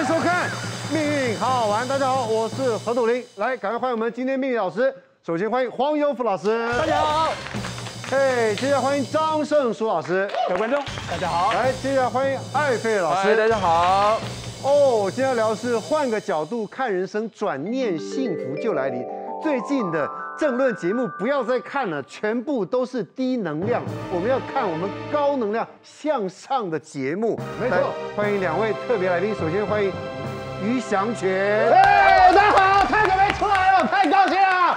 迎收看《命运好好玩》。大家好，我是何笃林。来，赶快欢迎我们今天命理老师。首先欢迎黄有福老师， 大家好。 嘿，接下来欢迎张胜书老师， 各位观众，大家好。 来，接下来欢迎艾费老师， 大家好。 哦，今天要聊的是换个角度看人生，转念幸福就来临。最近的政论节目不要再看了，全部都是低能量。我们要看我们高能量向上的节目。 没错， 欢迎两位特别来宾。首先欢迎于祥全。 大家好，太久没出来了，太高兴了。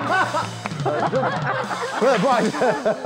不好意思。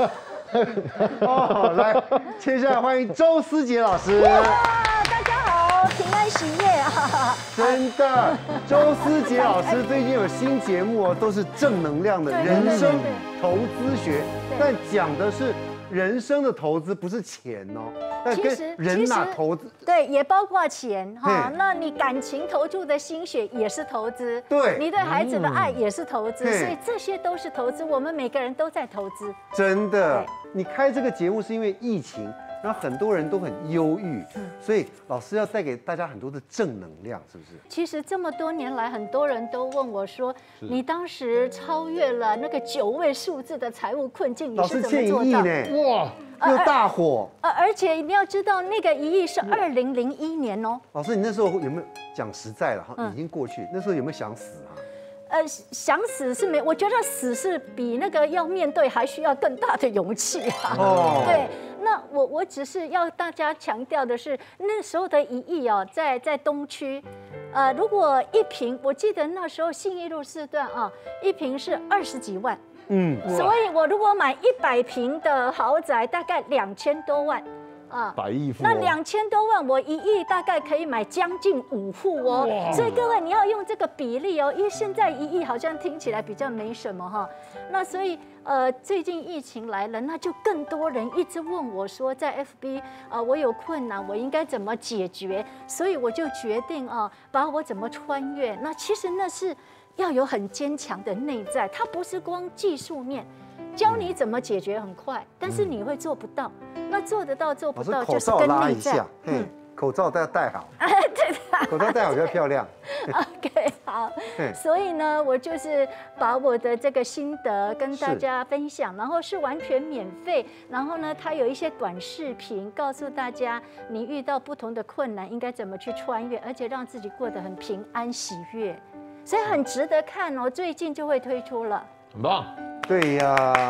哦，来，接下来欢迎周思杰老师。 大家好，平安喜悦啊！ 真的，周思杰老师最近有新节目哦，都是正能量的人生投资学，但讲的是人生的投资，不是钱哦。但跟人哪投资？ 对，也包括钱哈。那你感情投注的心血也是投资， 对， 你对孩子的爱也是投资，所以这些都是投资。我们每个人都在投资。 真的，你开这个节目是因为疫情。然后很多人都很忧郁，所以老师要带给大家很多的正能量，是不是？ 其实这么多年来，很多人都问我说：“你当时超越了那个9位数字的财务困境，你是怎么做到？” 哇，又大火！ 而且你要知道，那个1亿是2001年哦。 老师，你那时候有没有讲实在了？哈，已经过去，那时候有没有想死啊？ 想死是没，我觉得死是比那个要面对还需要更大的勇气啊。哦，对。那我只是要大家强调的是，那时候的1亿哦，在东区，如果一坪，我记得那时候信义路4段啊，一坪是20几万，所以我如果买100坪的豪宅，大概2000多万。 100亿富， 那2000多万，我1亿大概可以买将近5户哦。所以各位你要用这个比例哦，因为现在1亿好像听起来比较没什么哈。那所以最近疫情来了，那就更多人一直问我说，在 FB 我有困难，我应该怎么解决？所以我就决定把我怎么穿越。那其实那是要有很坚强的内在，它不是光技术面。教你怎么解决很快，但是你会做不到。那做得到做不到，就是跟内在。 口罩要戴好。 对。 口罩戴好比较漂亮。 OK， 好。所以呢，我就是把我的这个心得跟大家分享，然后是完全免费。然后呢，它有一些短视频，告诉大家你遇到不同的困难应该怎么去穿越，而且让自己过得很平安喜悦，所以很值得看哦。最近就会推出了。 很棒。 对呀，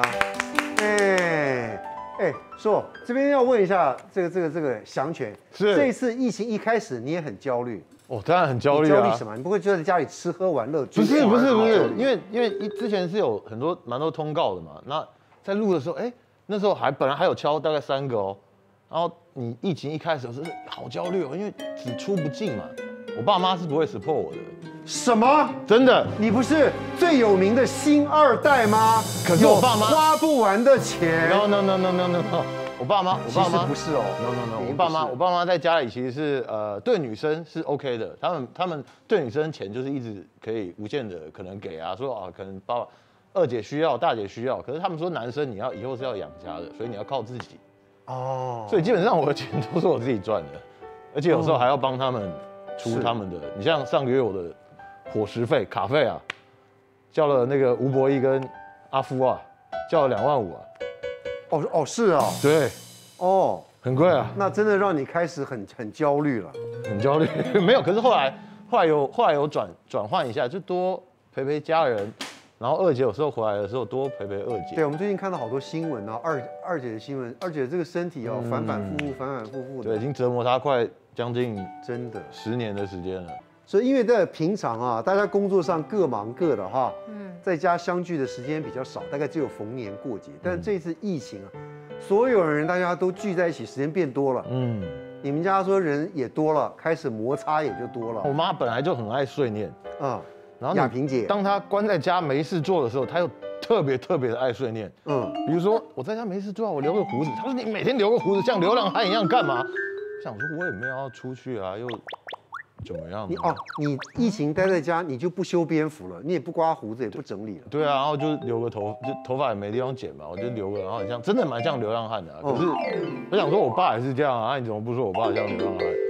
硕，这边要问一下这个祥全，是这一次疫情一开始你也很焦虑哦，当然很焦虑啊。 焦虑什么？你不会就在家里吃喝玩乐？ 不是，因为之前是有蛮多通告的嘛。那在录的时候，那时候本来还有敲大概3个哦。然后你疫情一开始是好焦虑哦，因为只出不进嘛。我爸妈是不会 support 我的。 什么？ 真的？ 你不是最有名的星2代吗？ 可是我爸妈花不完的钱。 No， 我爸妈其实不是哦。 No， 我爸妈在家里其实是对女生是 OK 的，他们对女生钱就是一直可以无限的可能给啊，说可能二姐需要，大姐需要，可是他们说男生你以后是要养家的，所以你要靠自己。哦。所以基本上我的钱都是我自己赚的，而且有时候还要帮他们出他们的。你像上个月我的伙食费、卡费啊，叫了那个吴博义跟阿夫啊，叫了2万5啊。 哦，是啊。 对。 哦， 很贵啊。 那真的让你开始很焦虑了。 很焦虑，没有。可是后来有转换一下，就多陪陪家人，然后二姐有时候回来的时候多陪陪二姐。 对，我们最近看到好多新闻啊，二姐的新闻，二姐这个身体反反复复的。 对，已经折磨她快将近真的 10年的时间了。 所以因为在平常啊，大家工作上各忙各的哈，在家相聚的时间比较少，大概只有逢年过节。但这次疫情啊，所有人大家都聚在一起，时间变多了。你们家说人也多了，开始摩擦也就多了。 我妈本来就很爱碎念然后亚萍姐， 当她关在家没事做的时候，她又特别的爱碎念。比如说我在家没事做，我留个胡子，她说你每天留个胡子像流浪汉一样干嘛？想说我也没有要出去啊，又。怎么样？ 你疫情待在家，你就不修边幅了，你也不刮胡子，也不整理了。 对啊，然后就留个头发也没地方剪嘛，我就留个，然后很像，真的蛮像流浪汉的。可是我想说，我爸也是这样啊，你怎么不说我爸像流浪汉？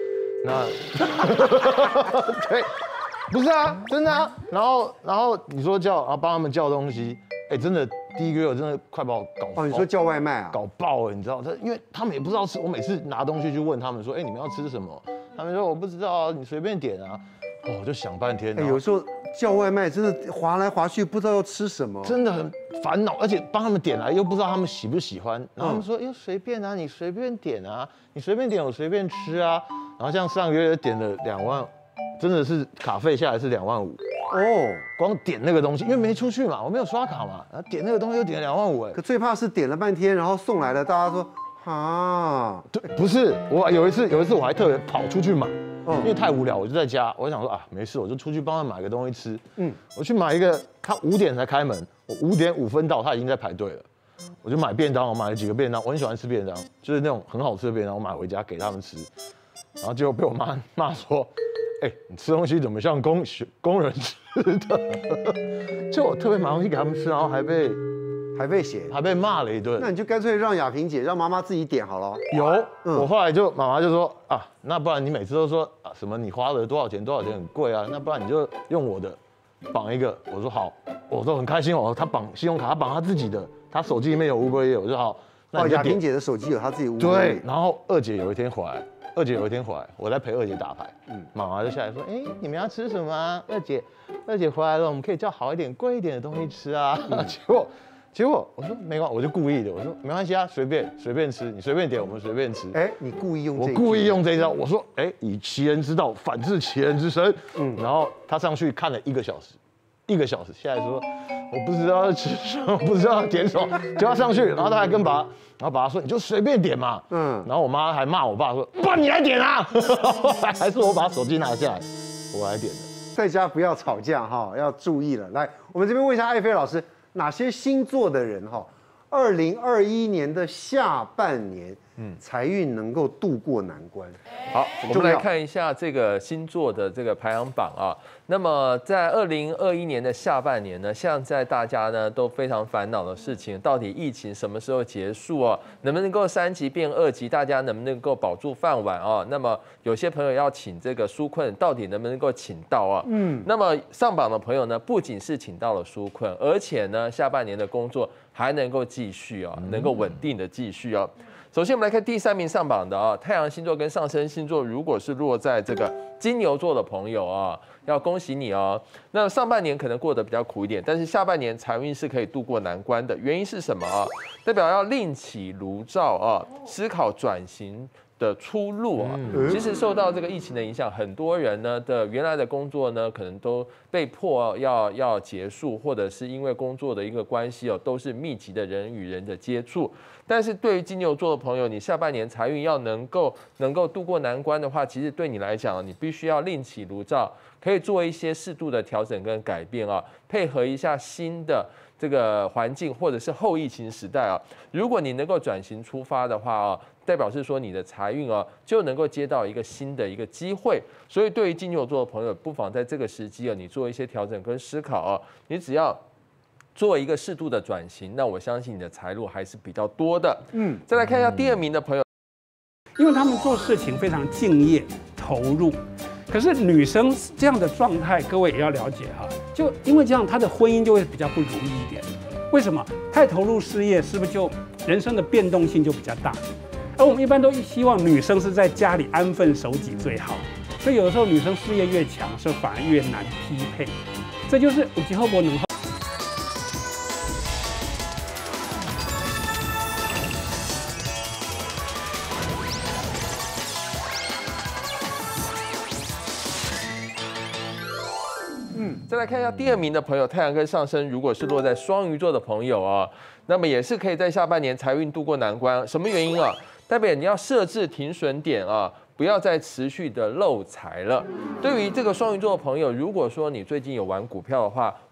那对，不是啊，真的啊。然后你说叫，然后帮他们叫东西，哎，真的第1个月我真的快把我搞爆。 哦，你说叫外卖啊？ 搞爆了，你知道？因为他们也不知道吃，我每次拿东西去问他们说，哎，你们要吃什么？他们说我不知道啊，你随便点啊。哦，我就想半天。 有时候叫外卖真的划来划去，不知道要吃什么， 真的很烦恼，而且帮他们点来又不知道他们喜不喜欢，然后他们说，哎，随便啊，你随便点啊，你随便点我随便吃啊。然后像上个月点了2万，真的是卡费下来是2万5。哦，光点那个东西，因为没出去嘛，我没有刷卡嘛，然后点那个东西又点了2万5。哎， 可最怕是点了半天，然后送来了，大家说啊， 对，不是，我有一次我还特别跑出去买。因为太无聊，我就在家，我想说啊，没事，我就出去帮他买个东西吃。我去买一个，他5点才开门，我5点5分到，他已经在排队了。我就买便当，我买了几个便当，我很喜欢吃便当，就是那种很好吃的便当，我买回家给他们吃。然后结果被我妈骂说，哎，你吃东西怎么像工人吃的？就我特别买东西给他们吃，然后还被骂了一顿。 那你就干脆让雅萍姐让妈妈自己点好了。 我后来妈妈就说啊，那不然你每次都说啊什么你花了多少钱很贵啊，那不然你就用我的绑一个。我说好，我都很开心哦。他绑信用卡，他绑他自己的，他手机里面有 Uber Eats，我就好。 哦，雅萍姐的手机有她自己 Uber Eats。 对，然后二姐有一天回来，我在陪二姐打牌，妈妈就下来说，哎，你们要吃什么啊？二姐回来了，我们可以叫好一点、贵一点的东西吃啊。结果我说没关系，我就故意的，我说没关系啊，随便吃，你随便点，我们随便吃。 哎，你故意用这一句？ 我故意用这一招，我说哎，以其人之道反制其人之身。然后他上去看了1个小时，下来说我不知道要吃什么，不知道要点什么，就要上去，然后他还跟爸爸说你就随便点嘛。然后我妈还骂我爸说，不然你来点啊。还是我把手机拿下来，我来点的。 在家不要吵架哈，要注意了。来，我们这边问一下艾菲老师。哪些星座的人2021年的下半年，财运能够度过难关？ 好，我们来看一下这个星座的这个排行榜啊。那么在2021年的下半年呢，现在大家呢都非常烦恼的事情，到底疫情什么时候结束啊？能不能够3级变2级？大家能不能够保住饭碗啊？那么有些朋友要请这个纾困，到底能不能够请到啊？那么上榜的朋友呢，不仅是请到了纾困，而且呢，下半年的工作还能够继续啊，能够稳定的继续啊。首先，我们来看第3名上榜的啊，太阳星座跟上升星座，如果是落在这个金牛座的朋友啊，要恭喜你哦。那上半年可能过得比较苦一点，但是下半年财运是可以度过难关的。原因是什么啊？代表要另起炉灶啊，思考转型的出路啊。其实受到这个疫情的影响，很多人呢的原来的工作呢，可能都被迫要结束，或者是因为工作的一个关系哦，都是密集的人与人的接触。但是对于金牛座的朋友，你下半年财运要能够度过难关的话，其实对你来讲，你必须要另起炉灶，可以做一些适度的调整跟改变啊，配合一下新的这个环境，或者是后疫情时代啊。如果你能够转型出发的话啊，代表是说你的财运啊就能够接到一个新的一个机会。所以对于金牛座的朋友，不妨在这个时机啊，你做一些调整跟思考啊，你只要做一个适度的转型，那我相信你的财路还是比较多的。再来看一下第2名的朋友， 因为他们做事情非常敬业投入，可是女生这样的状态，各位也要了解哈。就因为这样，她的婚姻就会比较不如意一点。为什么？太投入事业，是不是就人生的变动性就比较大？而我们一般都希望女生是在家里安分守己最好，所以有的时候女生事业越强，是反而越难匹配。这就是有机后伯能。 再来看一下第2名的朋友，太阳跟上升如果是落在双鱼座的朋友啊，那么也是可以在下半年财运度过难关。什么原因啊？代表你要设置停损点啊，不要再持续的漏财了。对于这个双鱼座的朋友，如果说你最近有玩股票的话，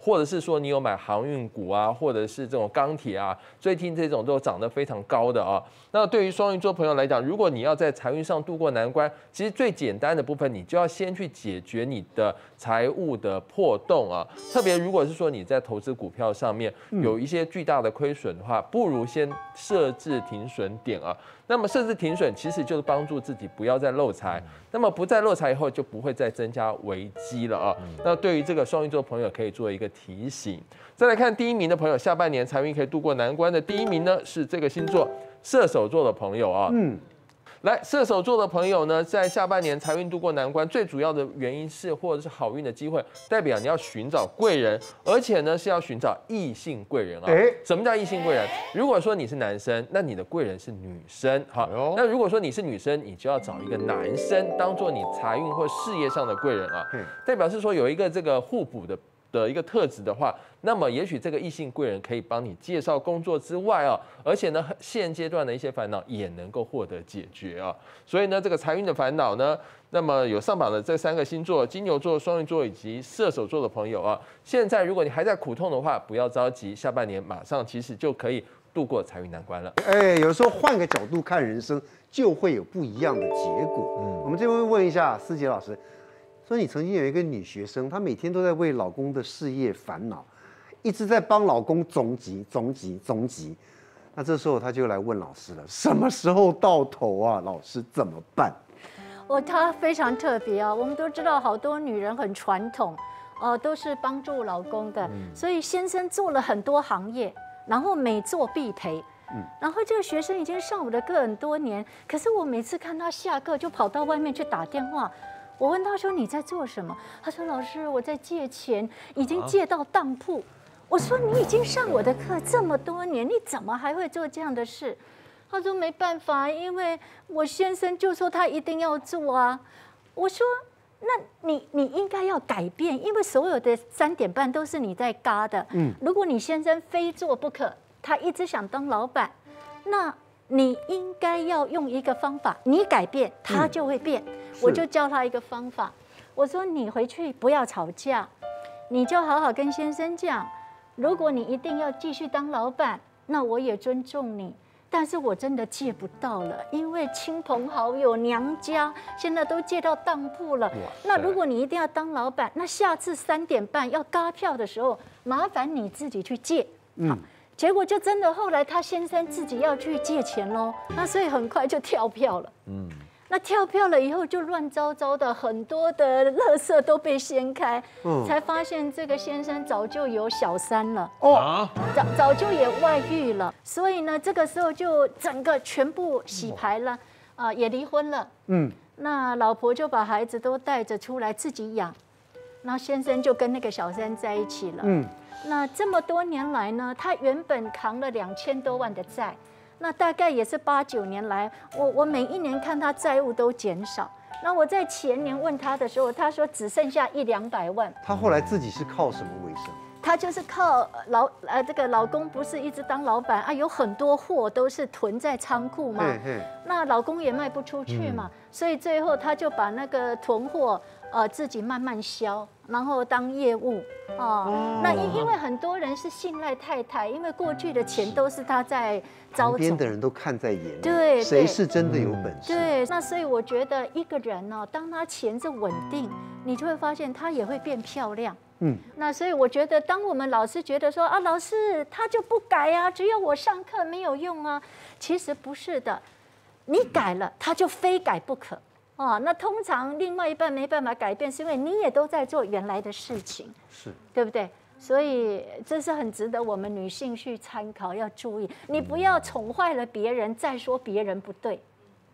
或者是说你有买航运股啊，或者是这种钢铁啊，最近这种都涨得非常高的啊。那对于双鱼座朋友来讲，如果你要在财运上度过难关，其实最简单的部分，你就要先去解决你的财务的破洞啊。特别如果是说你在投资股票上面有一些巨大的亏损的话，不如先设置停损点啊。那么设置停损其实就是帮助自己不要再漏财，那么不再漏财以后就不会再增加危机了啊。那对于这个双鱼座朋友可以做一个提醒。再来看第一名的朋友，下半年财运可以度过难关的第一名呢是这个星座射手座的朋友啊。来，射手座的朋友呢，在下半年财运度过难关，最主要的原因是或者是好运的机会，代表你要寻找贵人，而且呢是要寻找异性贵人啊。什么叫异性贵人？如果说你是男生，那你的贵人是女生，好。那如果说你是女生，你就要找一个男生当做你财运或事业上的贵人啊，代表是说有一个这个互补的一个特质的话，那么也许这个异性贵人可以帮你介绍工作之外啊，而且呢现阶段的一些烦恼也能够获得解决啊。所以呢这个财运的烦恼呢，那么有上榜的这3个星座，金牛座、双鱼座以及射手座的朋友啊，现在如果你还在苦痛的话，不要着急，下半年马上其实就可以度过财运难关了。 有时候换个角度看人生，就会有不一样的结果。我们这边问一下思杰老师。说你曾经有一个女学生，她每天都在为老公的事业烦恼，一直在帮老公总集。那这时候她就来问老师了：什么时候到头啊？老师怎么办？ 她非常特别啊。我们都知道，好多女人很传统，都是帮助老公的，所以先生做了很多行业，然后每做必赔。然后这个学生已经上我的课很多年，可是我每次看他下课就跑到外面去打电话。我问他说：“你在做什么？”他说：“老师，我在借钱，已经借到当铺。”我说：“你已经上我的课这么多年，你怎么还会做这样的事？”他说：“没办法，因为我先生就说他一定要做啊。”我说：“那你应该要改变，因为所有的3点半都是你在嘎的。如果你先生非做不可，他一直想当老板，那你应该要用一个方法，你改变，他就会变。”我就教他一个方法，我说你回去不要吵架，你就好好跟先生讲，如果你一定要继续当老板，那我也尊重你，但是我真的借不到了，因为亲朋好友、娘家现在都借到当铺了。那如果你一定要当老板，那下次3点半要嘎票的时候，麻烦你自己去借。好，结果就真的后来他先生自己要去借钱喽，那所以很快就跳票了。那跳票了以后就乱糟糟的，很多的垃圾都被掀开，才发现这个先生早就有小三了，早就也外遇了，所以呢，这个时候就整个全部洗牌了，也离婚了。那老婆就把孩子都带着出来自己养，然后先生就跟那个小三在一起了。那这么多年来呢，他原本扛了2000多万的债。那大概也是8、9年来，我每一年看他债务都减少。那我在前年问他的时候，他说只剩下100、200万。 他后来自己是靠什么为生？ 他就是靠这个老公不是一直当老板啊，有很多货都是囤在仓库嘛。那老公也卖不出去嘛，所以最后他就把那个囤货自己慢慢销，然后当业务。那因为很多人是信赖太太，因为过去的钱都是他在招走， 旁边的人都看在眼里， 对， 谁是真的有本事？ 对，那所以我觉得一个人呢，当他钱是稳定，你就会发现他也会变漂亮。那所以我觉得，当我们老是觉得说啊，老师他就不改啊，只有我上课没有用啊，其实不是的，你改了，他就非改不可。那通常另外一半没办法改变，是因为你也都在做原来的事情，对不对？所以这是很值得我们女性去参考，要注意，你不要宠坏了别人，再说别人不对。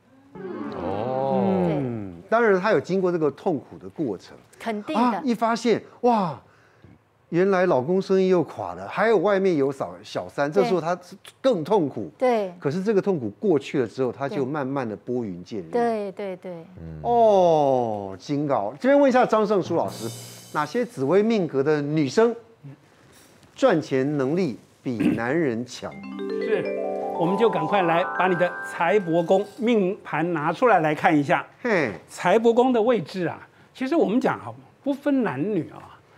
当然他有经过这个痛苦的过程， 肯定的。 一发现哇，原来老公生意又垮了，还有外面有小三，这时候他更痛苦。 对。 可是这个痛苦过去了之后，他就慢慢的拨云见日。 对。 金高，这边问一下张胜书老师，哪些紫微命格的女生赚钱能力比男人强？ 我们就赶快来把你的财帛宫命盘拿出来看一下。财帛宫的位置啊，其实我们讲不分男女啊。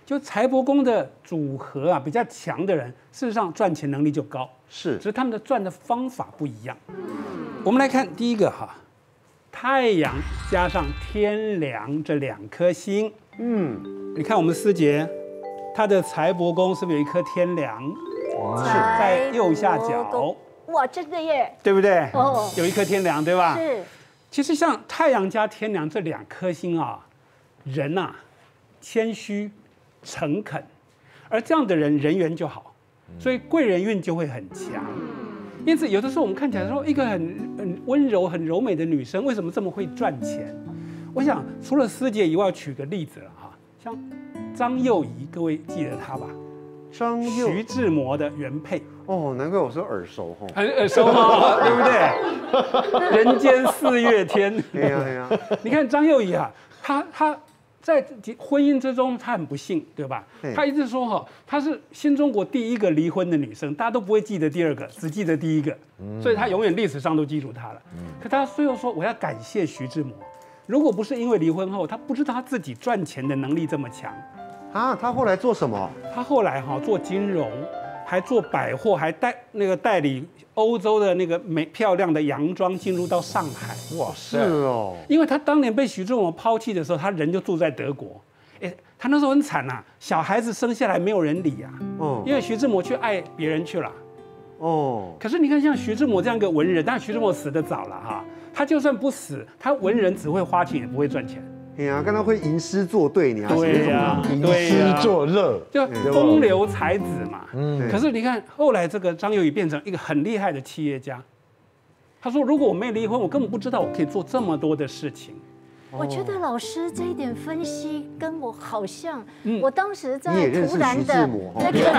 就财帛宫的组合啊比较强的人，事实上赚钱能力就高， 是， 只是他们的赚的方法不一样。我们来看第一个哈，太阳加上天梁这2颗星，你看我们思杰，他的财帛宫是不是有一颗天梁？是在右下角。 哇，真的耶， 对不对？ 哦， 有一颗天梁，对吧？ 是。 其实像太阳加天梁这2颗星啊，人呐，谦虚、诚恳，而这样的人人缘就好，所以贵人运就会很强。因此，有的时候我们看起来说，一个很温柔、很柔美的女生，为什么这么会赚钱？我想，除了思杰以外，举个例子了哈，像张幼仪，各位记得她吧？徐志摩的原配。 哦，难怪我说耳熟哈， 很耳熟哈，对不对？人间四月天。 哎呀哎呀， 你看张幼仪啊，她在婚姻之中，她很不幸，对吧？她一直说哈，她是新中国第一个离婚的女生，大家都不会记得第2个，只记得第1个，所以她永远历史上都记住她了。可她最后说，我要感谢徐志摩，如果不是因为离婚后，她不知道她自己赚钱的能力这么强。 啊，她后来做什么？ 她后来哈做金融，还做百货，还代理欧洲的那个漂亮的洋装进入到上海。 哇，是哦。 因为他当年被徐志摩抛弃的时候，他人就住在德国。他那时候很惨呐，小孩子生下来没有人理啊。哦。因为徐志摩去爱别人去了。哦。可是你看，像徐志摩这样一个文人，但徐志摩死得早了哈。他就算不死，他文人只会花钱，也不会赚钱。 哎呀，跟他会吟诗作对，你还对呀， 吟诗作乐， 就风流才子嘛。可是你看，后来这个张幼仪变成一个很厉害的企业家。他说：“如果我没离婚，我根本不知道我可以做这么多的事情。” 我觉得老师这一点分析跟我好像，我当时在突然的那个，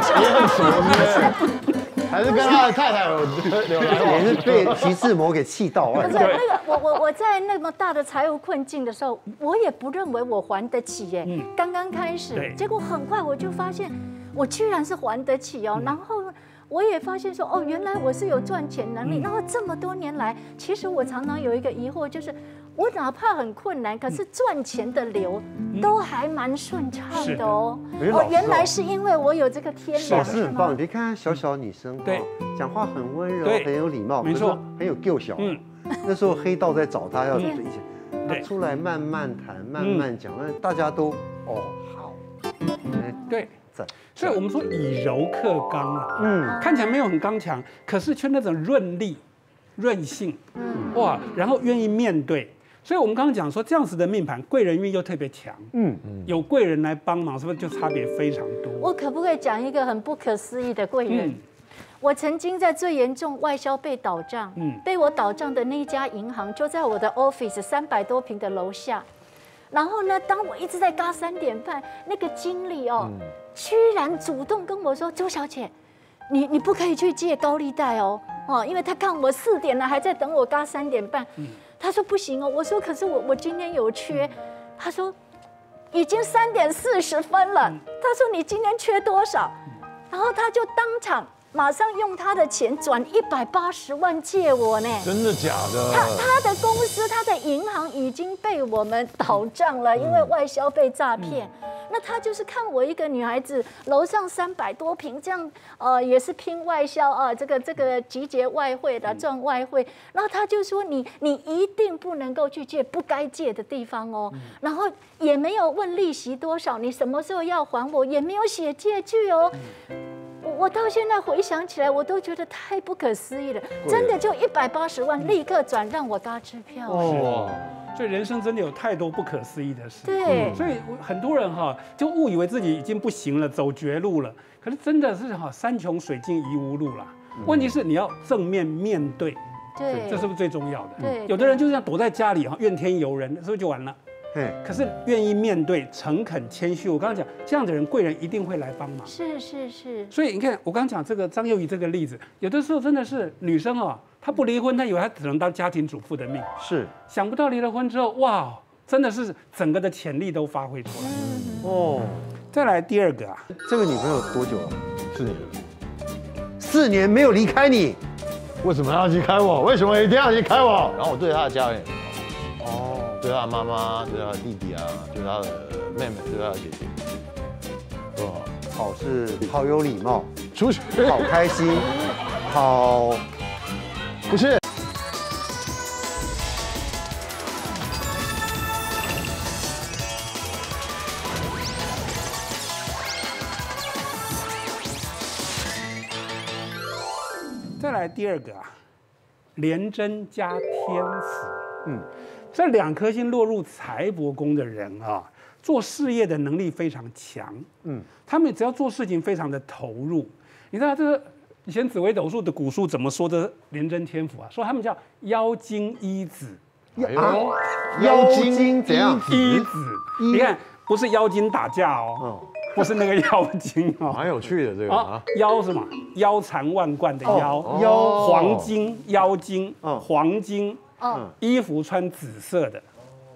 还是跟他的太太有来往， 也是被徐志摩给气到。 不是那个，我在那么大的财务困境的时候，我也不认为我还得起耶。刚刚开始，结果很快我就发现，我居然是还得起哦。然后我也发现说，哦，原来我是有赚钱能力。然后这么多年来，其实我常常有一个疑惑，就是我哪怕很困难，可是赚钱的流都还蛮顺畅的哦。哦，原来是因为我有这个天良， 老师很棒。你别看小小女生，对，讲话很温柔，很有礼貌， 没错， 很有救小。那时候黑道在找他，要以前他出来慢慢谈，慢慢讲，那大家都哦好， 对。所以我们说以柔克刚啊，看起来没有很刚强，可是却那种润利、韧性，哇，然后愿意面对。所以我们刚刚讲说这样子的命盘，贵人运又特别强，有贵人来帮忙，是不是就差别非常多？ 我可不可以讲一个很不可思议的贵人？我曾经在最严重外销被倒账，被我倒账的那一家银行就在我的 office 300多平的楼下。然后呢，当我一直在嘎3点半，那个经理哦，居然主动跟我说：“周小姐，你不可以去借高利贷哦，因为他看我4点了，还在等我嘎3点半。”他说：“不行哦。”我说：“可是我今天有缺。”他说：“已经3点40分了。”他说：“你今天缺多少？”然后他就当场马上用他的钱转180万借我呢。 真的假的？ 他的公司，他的银行已经被我们倒账了，因为外销被诈骗。那他就是看我一个女孩子，楼上300多平，这样也是拼外销啊，这个集结外汇的赚外汇。然后他就说你一定不能够去借不该借的地方哦，然后也没有问利息多少，你什么时候要还我，也没有写借据哦。我到现在回想起来，我都觉得太不可思议了，真的就180万立刻转让我嘎支票。 哦，所以人生真的有太多不可思议的事。 对， 所以很多人哈就误以为自己已经不行了，走绝路了。可是真的是哈山穷水尽疑无路啦。问题是你要正面面对， 对， 这是不是最重要的？ 对， 有的人就这样躲在家里哈怨天尤人，是不是就完了？可是愿意面对、诚恳、谦虚，我刚刚讲这样的人，贵人一定会来帮忙。 是。 所以你看，我刚刚讲这个张幼仪这个例子，有的时候真的是女生哦，她不离婚，她以为她只能当家庭主妇的命， 是想不到离了婚之后，哇，真的是整个的潜力都发挥出来。哦，再来第2个啊， 这个女朋友多久了 ？4年。 4年没有离开你， 为什么要离开我？为什么一定要离开我？然后我对她的家人。对他的妈妈，对他的弟弟啊，对他的妹妹，对他的姐姐， 好是好有礼貌， 出去， 好开心，好不是。 再来第二个啊，廉贞加天府，这2颗星落入财帛宫的人啊，做事业的能力非常强，他们只要做事情非常的投入。你知道这个以前紫微斗数的古书怎么说的廉贞天府啊？说他们叫妖精一子， 妖精怎样？ 一子，你看不是妖精打架哦。不是那个妖精哦， 蛮有趣的这个啊， 妖什么？腰缠万贯的妖，黄金妖精，黄金，衣服穿紫色的，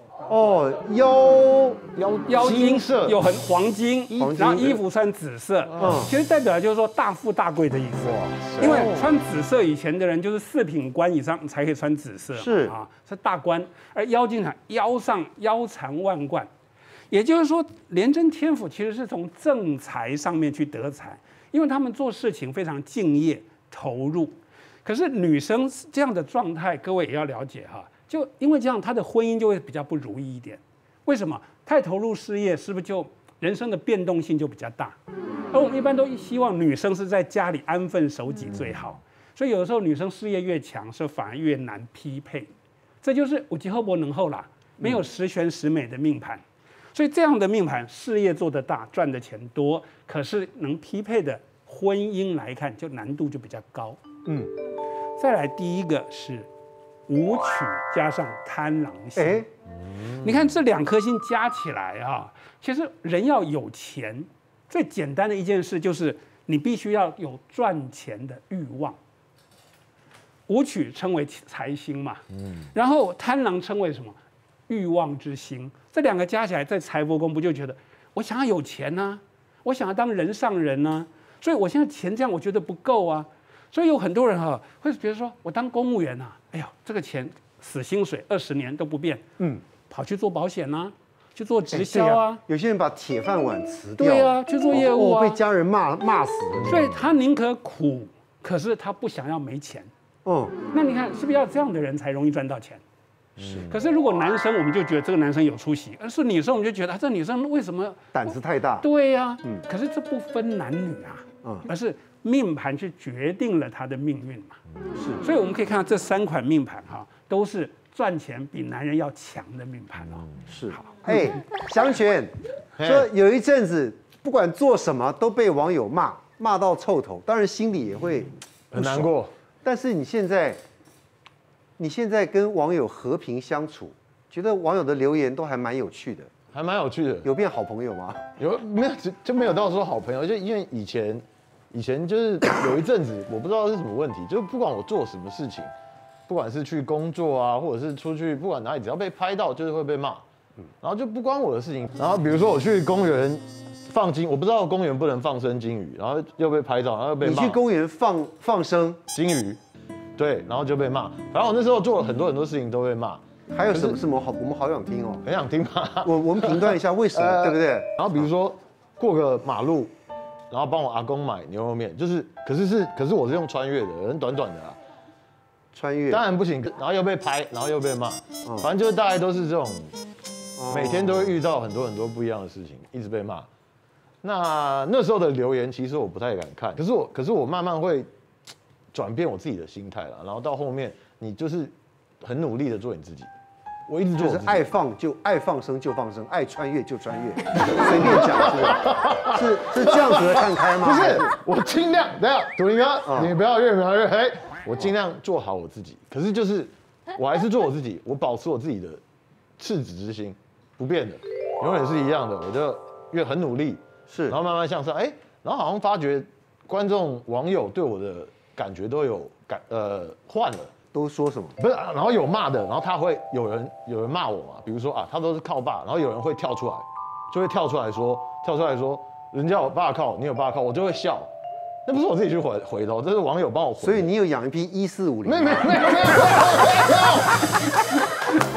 妖精色有很黄金，然后衣服穿紫色，其实代表就是说大富大贵的意思。因为穿紫色以前的人就是4品官以上才可以穿紫色，是啊，是大官，而妖精腰缠万贯。也就是说，廉贞天府其实是从正财上面去得财，因为他们做事情非常敬业投入。可是女生这样的状态，各位也要了解哈，就因为这样，她的婚姻就会比较不如意一点。为什么？太投入事业，是不是就人生的变动性就比较大？而我们一般都希望女生是在家里安分守己最好，所以有的时候女生事业越强，是反而越难匹配。这就是有吉后伯能后啦，没有十全十美的命盘。所以这样的命盘，事业做得大，赚的钱多，可是能匹配的婚姻来看，就难度就比较高。再来第一个是武曲加上贪狼星。你看这2颗星加起来啊，其实人要有钱，最简单的一件事就是你必须要有赚钱的欲望。武曲称为财星嘛，然后贪狼称为什么？欲望之星。这2个加起来，在财帛宫不就觉得我想要有钱呢、我想要当人上人呢、所以我现在钱这样我觉得不够啊。所以有很多人会觉得说，我当公务员哎呀，这个钱死薪水20年都不变，跑去做保险啊，去做直销啊。 有些人把铁饭碗辞掉， 对啊，去做业务啊， 被家人骂死了。 所以他宁可苦，可是他不想要没钱。那你看是不是要这样的人才容易赚到钱？可是如果男生，我们就觉得这个男生有出息；而是女生，我们就觉得这女生为什么胆子太大？ 对呀，可是这不分男女啊，而是命盘是决定了他的命运嘛。所以我们可以看到这3款命盘都是赚钱比男人要强的命盘哦。 是好，祥全说有一阵子不管做什么都被网友骂到臭头，当然心里也会很难过。 但是你现在跟网友和平相处，觉得网友的留言都还蛮有趣的， 还蛮有趣的。 有变好朋友吗？ 没有就没有到说好朋友，就因为以前就是有一阵子我不知道是什么问题，就是不管我做什么事情，不管是去工作啊，或者是出去，不管哪里，只要被拍到就是会被骂，然后就不关我的事情。然后比如说我去公园放金，我不知道公园不能放生金鱼，然后又被拍到，然后又被骂。 你去公园放生金鱼？对，然后就被骂。反正我那时候做了很多事情都被骂。 还有什么好？我们好想听哦。 很想听吗？ 我们评断一下为什么，对不对？ 然后比如说过个马路，然后帮我阿公买牛肉面，可是我是用穿越的，很短的啊。 穿越当然不行，然后又被拍，然后又被骂，反正就是大概都是这种，每天都会遇到很多不一样的事情，一直被骂。那时候的留言其实我不太敢看，可是我慢慢会转变我自己的心态了，然后到后面你就是很努力的做你自己，我一直做， 就是爱放生就放生，爱穿越就穿越，随便讲是这样子的看开吗？ 不是，我尽量，等下赌林哥，你不要越描越黑，我尽量做好我自己，可是就是我还是做我自己，我保持我自己的赤子之心，不变的，永远是一样的，我就越很努力，然后慢慢向上，然后好像发觉观众网友对我的感觉都有换了， 都说什么？ 不是，然后有骂的，然后他会有人骂我嘛，比如说他都是靠爸，然后有人会跳出来，就会跳出来说，人家有爸靠，你有爸靠，我就会笑。那不是我自己去回头，这是网友帮我回。 所以你有养一批1450？ 没有。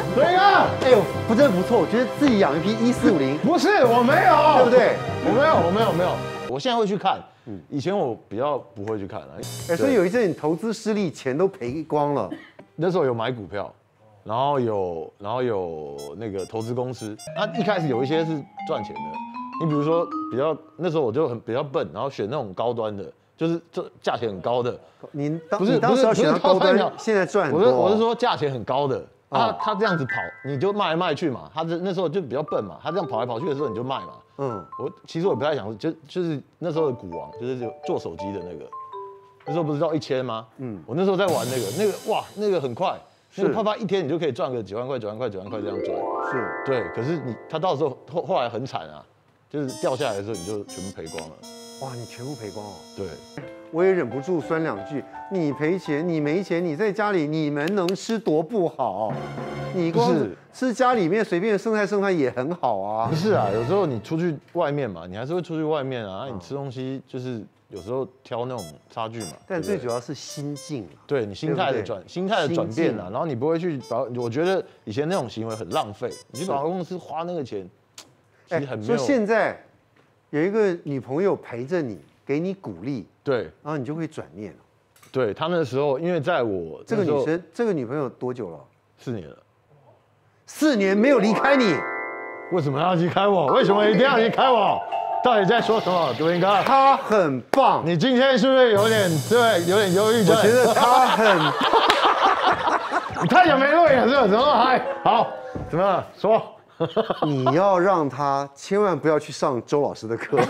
对啊， 哎呦，真的不错，我觉得自己养一匹1450， 不是我没有， 对不对？ 我没有，我现在会去看，以前我比较不会去看了。 哎，所以有一阵你投资失利，钱都赔光了。 那时候有买股票，然后有那个投资公司，那一开始有一些是赚钱的。你比如说那时候我就比较笨，然后选那种高端的，就是这价钱很高的。 你当时要选到高端，现在赚很多。 我是说价钱很高的，他这样子跑，你就卖来卖去嘛。他那时候就比较笨嘛，他这样跑来跑去的时候你就卖嘛。其实我也不太想，就是那时候的股王，就是做手机的那个，那时候不是到1000吗？我那时候在玩那个哇，那个很快。那个啪一天你就可以赚个几万块、9万块、9万块这样赚。 是，对。 可是他到时候后来很惨啊，就是掉下来的时候你就全部赔光了。 哇，你全部赔光了。 对。 我也忍不住酸两句，你赔钱，你没钱，你在家里你们能吃多不好？你光吃家里面随便剩菜也很好啊。 不是啊，有时候你出去外面嘛，你还是会出去外面啊，你吃东西就是有时候挑那种差距嘛。 但最主要是心境啊， 对你心态的转变啊，然后你不会去我觉得以前那种行为很浪费，你去保公司花那个钱，其实很没有。 说现在有一个女朋友陪着你，给你鼓励， 对， 然后你就会转念了。 对他那时候，因为在我这个女生，这个女朋友多久了 ？4年了。 4年没有离开你， 为什么要离开我？为什么一定要离开我？到底在说什么，杜云哥？ 他很棒。 你今天是不是有点忧郁症？ 我觉得他很。 你太久没录影了，是吧？怎么还好？怎么了说？ 你要让他千万不要去上周老师的课。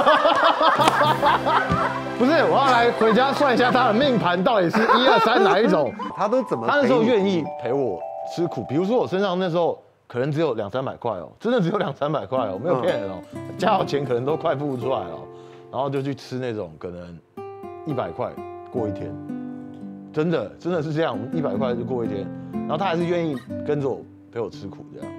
不是，我要来回家算一下他的命盘到底是1、2、3哪一种。 他都怎么？ 他那时候愿意陪我吃苦，比如说我身上那时候可能只有200、300块哦，真的只有200、300块哦，没有骗人哦，加好钱可能都快付不出来了，然后就去吃那种可能100块过一天，真的是这样，100块就过一天，然后他还是愿意跟着我陪我吃苦这样。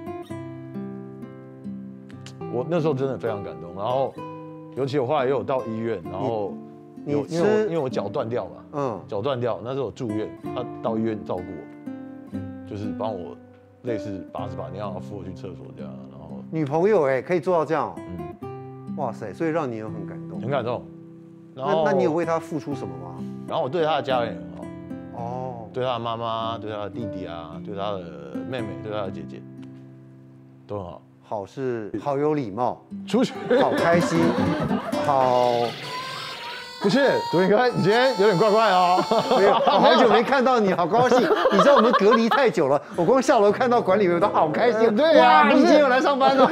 我那时候真的非常感动，然后尤其我后来又有到医院，然后因为我脚断掉嘛，脚断掉，那时候我住院，他到医院照顾我，就是帮我类似把尿扶我去厕所这样，然后女朋友可以做到这样，哇塞，所以让你有很感动， 很感动。 那你有为他付出什么吗？ 然后我对他的家人也很好， 哦， 对他的妈妈，对他的弟弟啊，对他的妹妹，对他的姐姐，都很好。 好是好有礼貌， 出去好开心，好， 不是杜云哥，你今天有点怪怪哦。 没有，我好久没看到你，好高兴。你知道我们隔离太久了，我光下楼看到管理员都好开心。 对呀， 你今天有来上班了？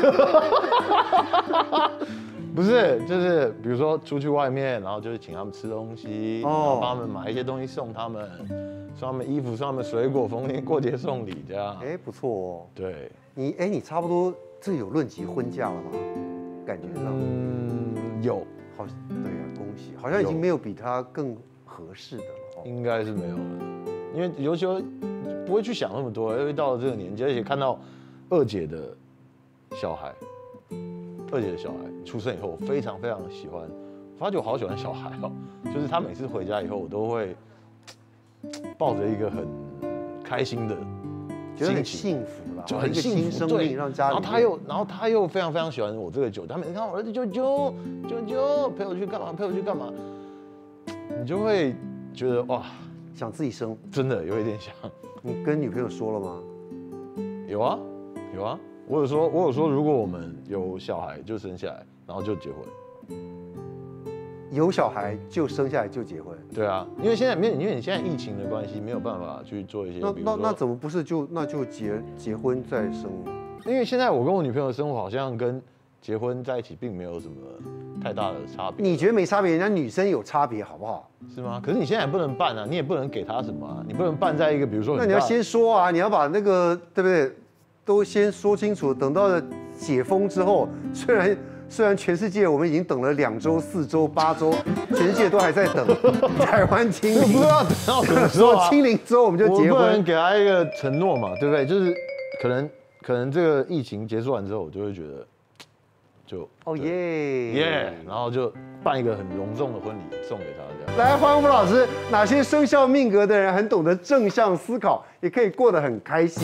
不是，就是比如说出去外面，然后就是请他们吃东西，然后帮他们买一些东西送他们衣服，送他们水果，逢年过节送礼这样。 不错哦。 对， 你差不多这有论及婚嫁了吗？感觉上， 有。 好，对啊，恭喜，好像已经没有比他更合适的了。 应该是没有了，因为尤其不会去想那么多，因为到了这个年纪，而且看到二姐的小孩出生以后，我非常非常喜欢，发觉我好喜欢小孩哦，就是他每次回家以后，我都会抱着一个很开心的觉得很幸福啦， 就很幸福， 生命让家里。 然后他又非常非常喜欢我这个舅，他每次看我儿子舅舅陪我去干嘛，你就会觉得哇， 想自己生， 真的有一点想。 你跟女朋友说了吗？ 有啊，我有说，如果我们有小孩就生下来，然后就结婚。 有小孩就生下来就结婚？ 对啊，因为你现在疫情的关系，没有办法去做一些。 那怎么不是就结婚再生？ 因为现在我跟我女朋友的生活好像跟结婚在一起并没有什么太大的差别。 你觉得没差别，人家女生有差别，好不好？ 是吗？可是你现在也不能办啊，你也不能给她什么啊，你不能办在一个比如说。 那你要先说啊，你要把那个对不对，都先说清楚。等到了解封之后，虽然全世界我们已经等了2周、4周、8周，全世界都还在等台湾清零， 不知道等到什么时候啊？ 清零之后我们就结婚。 我不能给他一个承诺嘛，对不对？就是可能这个疫情结束完之后，我就会觉得。 哦耶， 然后就办一个很隆重的婚礼送给他这样。 来，欢呼老师，哪些生肖命格的人很懂得正向思考，也可以过得很开心？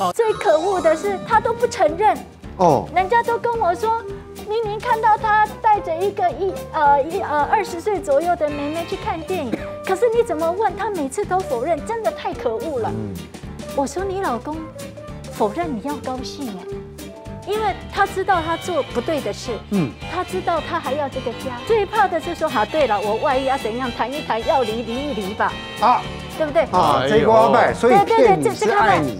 最可恶的是他都不承认。哦，人家都跟我说，明明看到他带着一个20岁左右的妹妹去看电影，可是你怎么问他，每次都否认，真的太可恶了。我说你老公否认你要高兴哎，因为他知道他做不对的事，他知道他还要这个家，最怕的是说好对了，我万一要怎样谈一谈，要离一离吧，啊，对不对？ 啊，这瓜败，所以骗你是爱你。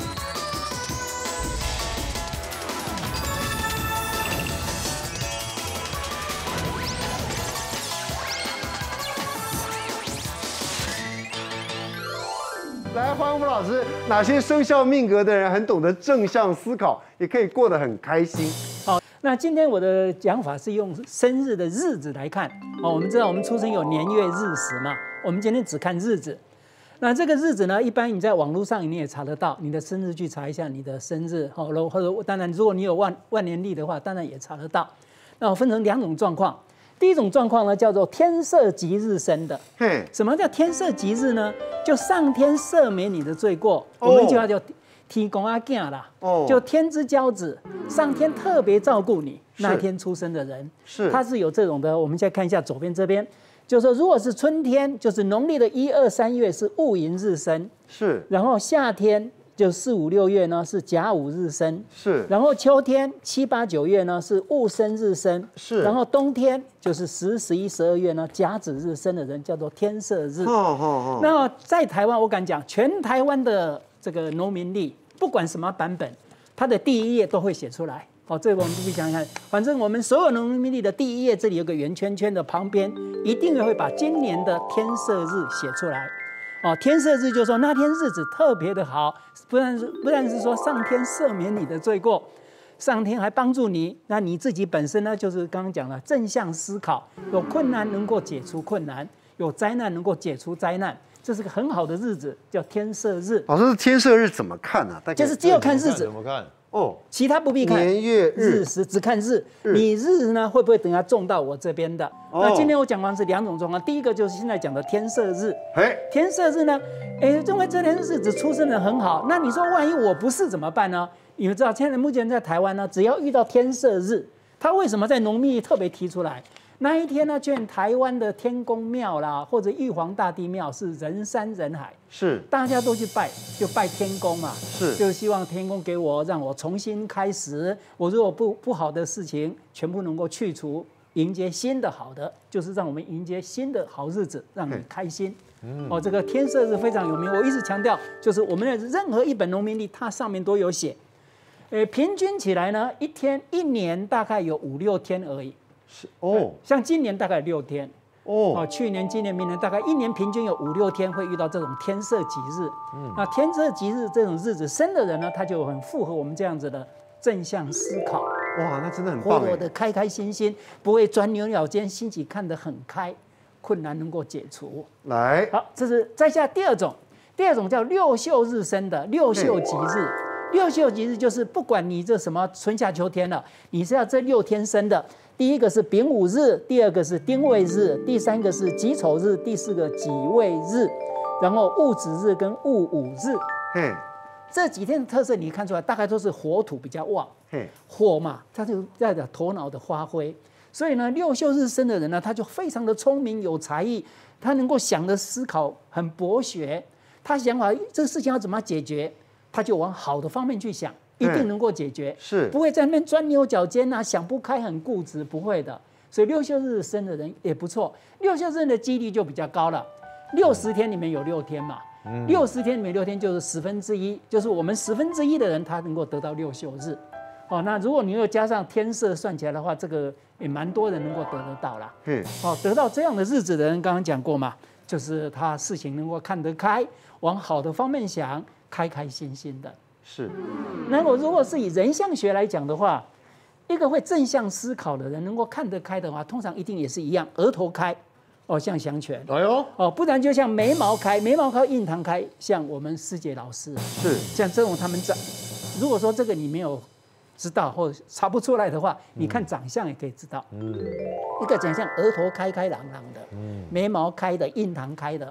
来，欢迎傅老师，哪些生肖命格的人很懂得正向思考，也可以过得很开心？ 好，那今天我的讲法是用生日的日子来看。哦，我们知道我们出生有年月日时嘛，我们今天只看日子。那这个日子呢，一般你在网络上你也查得到，你的生日去查一下你的生日，或者当然如果你有万年历的话，当然也查得到。那我分成2种状况。第一种状况呢，叫做天赦吉日生的。什么叫天赦吉日呢？就上天赦免你的罪过。我们一句话叫天公阿囝啦，就天之骄子，上天特别照顾你那天出生的人。是，他是有这种的。我们现在看一下左边这边，就是说，如果是春天，就是农历的1、2、3月是戊寅日生。是，然后夏天。就4、5、6月呢是甲午日生，是，然后秋天7、8、9月呢是戊申日生，是，然后冬天就是10、11、12月呢甲子日生的人叫做天赦日。那在台湾，我敢讲，全台湾的这个农民历，不管什么版本，它的第1页都会写出来。哦，这个我们不必想想看，反正我们所有农民历的第1页这里有个圆圈圈的旁边，一定会把今年的天赦日写出来。哦，天赦日就说那天日子特别的好，不但是说上天赦免你的罪过，上天还帮助你，那你自己本身呢，就是刚刚讲了正向思考，有困难能够解除困难，有灾难能够解除灾难，这是个很好的日子，叫天赦日。 老师，天赦日怎么看呢？ 就是只有看日子， 怎么看？ 哦，其他不必看， 年月日时只看日。你日呢会不会等下中到我这边的？那今天我讲完是2种状况，第一个就是现在讲的天赦日。天赦日呢，认为这天日子出生的很好，那你说万一我不是怎么办呢？你们知道，现在目前在台湾呢，只要遇到天赦日，他为什么在农民历特别提出来？那一天呢，全台湾的天公庙啦，或者玉皇大帝庙是人山人海，是大家都去拜，就拜天公嘛，是就希望天公给我，让我重新开始。我如果不好的事情全部能够去除，迎接新的好的，就是让我们迎接新的好日子，让你开心。哦，这个天赦日非常有名，我一直强调，就是我们的任何一本农民历，它上面都有写，平均起来呢，一年大概有5、6天而已。是哦，像今年大概6天哦，去年、今年、明年大概1年平均有5、6天会遇到这种天赦吉日。那天赦吉日这种日子生的人呢，他就很符合我们这样子的正向思考。 哇，那真的很棒， 活得开开心心，不会钻牛角尖，心情看得很开，困难能够解除。 来， 好，这是再下第二种叫6秀日生的6秀吉日。6秀吉日就是不管你这什么春夏秋天了，你是要这6天生的。第一个是丙午日，第2个是丁未日，第3个是己丑日，第4个己未日，然后戊子日跟戊午日。这几天的特色你看出来，大概都是火土比较旺。火嘛，它就代表头脑的发挥。所以呢，6秀日生的人呢，他就非常的聪明有才艺，他能够想的思考很博学，他想法这个事情要怎么解决，他就往好的方面去想。一定能够解决，是不会在那边钻牛角尖啊，想不开，很固执，不会的。所以6秀日生的人也不错，6秀日的几率就比较高了。60天里面有6天嘛，60天里面6天就是1/10，就是我们1/10的人他能够得到6秀日。哦，那如果你又加上天赦算起来的话，这个也蛮多人能够得到啦。得到这样的日子的人，刚刚讲过嘛，就是他事情能够看得开，往好的方面想，开开心心的。是，那我如果是以人相学来讲的话，一个会正向思考的人，能够看得开的话，通常一定也是一样，额头开，哦，像祥全，哎呦，哦，不然就像眉毛开，印堂开，像我们师姐老师，是像这种他们如果说这个你没有知道或查不出来的话，你看长相也可以知道，一个长相额头开朗朗的，眉毛开的，印堂开的。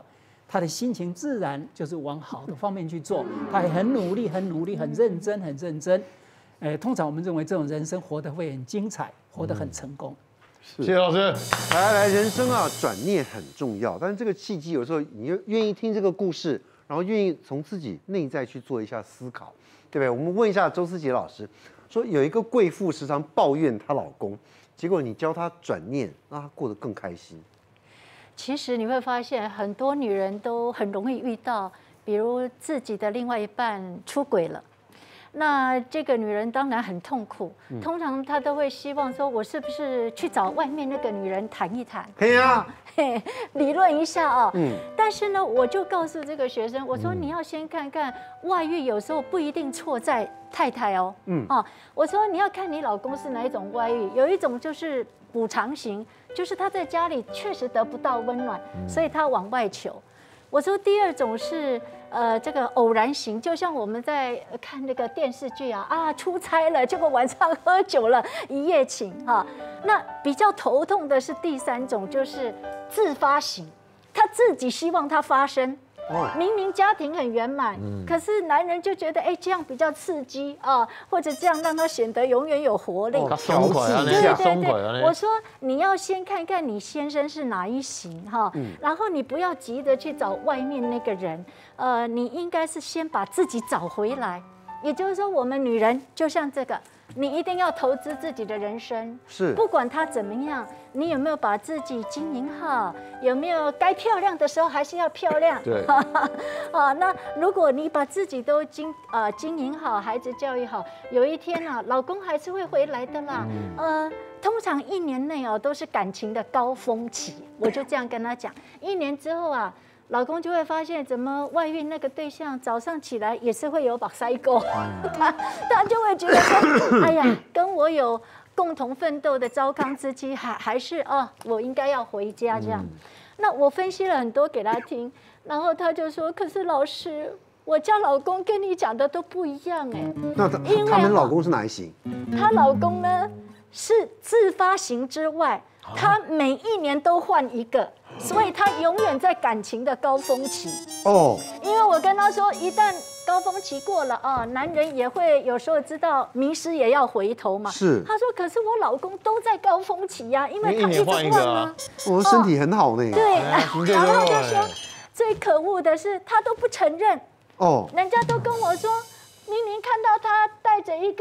他的心情自然就是往好的方面去做，他也很努力、很努力、很认真、很认真。通常我们认为这种人生活得会很精彩，活得很成功。 谢谢老师。 来，人生啊，转念很重要，但是这个契机有时候你愿意听这个故事，然后愿意从自己内在去做一下思考，对不对？我们问一下周思杰老师，说有一个贵妇时常抱怨她老公，结果你教她转念，让她过得更开心。 其实你会发现，很多女人都很容易遇到，比如自己的另外一半出轨了。那这个女人当然很痛苦，通常她都会希望说，我是不是去找外面那个女人谈一谈？ 可以啊， 理论一下啊。但是呢，我就告诉这个学生，我说你要先看看外遇，有时候不一定错在太太哦。我说你要看你老公是哪一种外遇，有一种就是补偿型，就是他在家里确实得不到温暖，所以他往外求。我说第二种是这个偶然型，就像我们在看那个电视剧啊，出差了，结果晚上喝酒了，一夜情哈。那比较头痛的是第三种，就是自发型，他自己希望它发生。明明家庭很圆满，可是男人就觉得这样比较刺激啊，或者这样让他显得永远有活力。 松快啊， 对，我说你要先看看你先生是哪一型哈，然后你不要急着去找外面那个人，你应该是先把自己找回来。也就是说，我们女人就像这个。你一定要投资自己的人生， 是不管他怎么样，你有没有把自己经营好？有没有该漂亮的时候还是要漂亮？ 对， 那如果你把自己都经营好，孩子教育好，有一天啊，老公还是会回来的啦。通常1年内都是感情的高峰期，我就这样跟他讲。1年之后啊。老公就会发现，怎么外遇那个对象早上起来也是会有把塞沟，他就会觉得说，哎呀，跟我有共同奋斗的糟糠之妻，还是我应该要回家这样。那我分析了很多给他听，然后他就说，可是老师，我家老公跟你讲的都不一样那他们老公是哪一型？ 她老公呢是自发型之外，他每1年都换一个。所以他永远在感情的高峰期因为我跟他说，一旦高峰期过了男人也会有时候知道迷失也要回头嘛。 是， 他说，可是我老公都在高峰期呀，因为他一直换啊。 我身体很好呢。 对，然后就说最可恶的是他都不承认人家都跟我说。明明看到他带着一个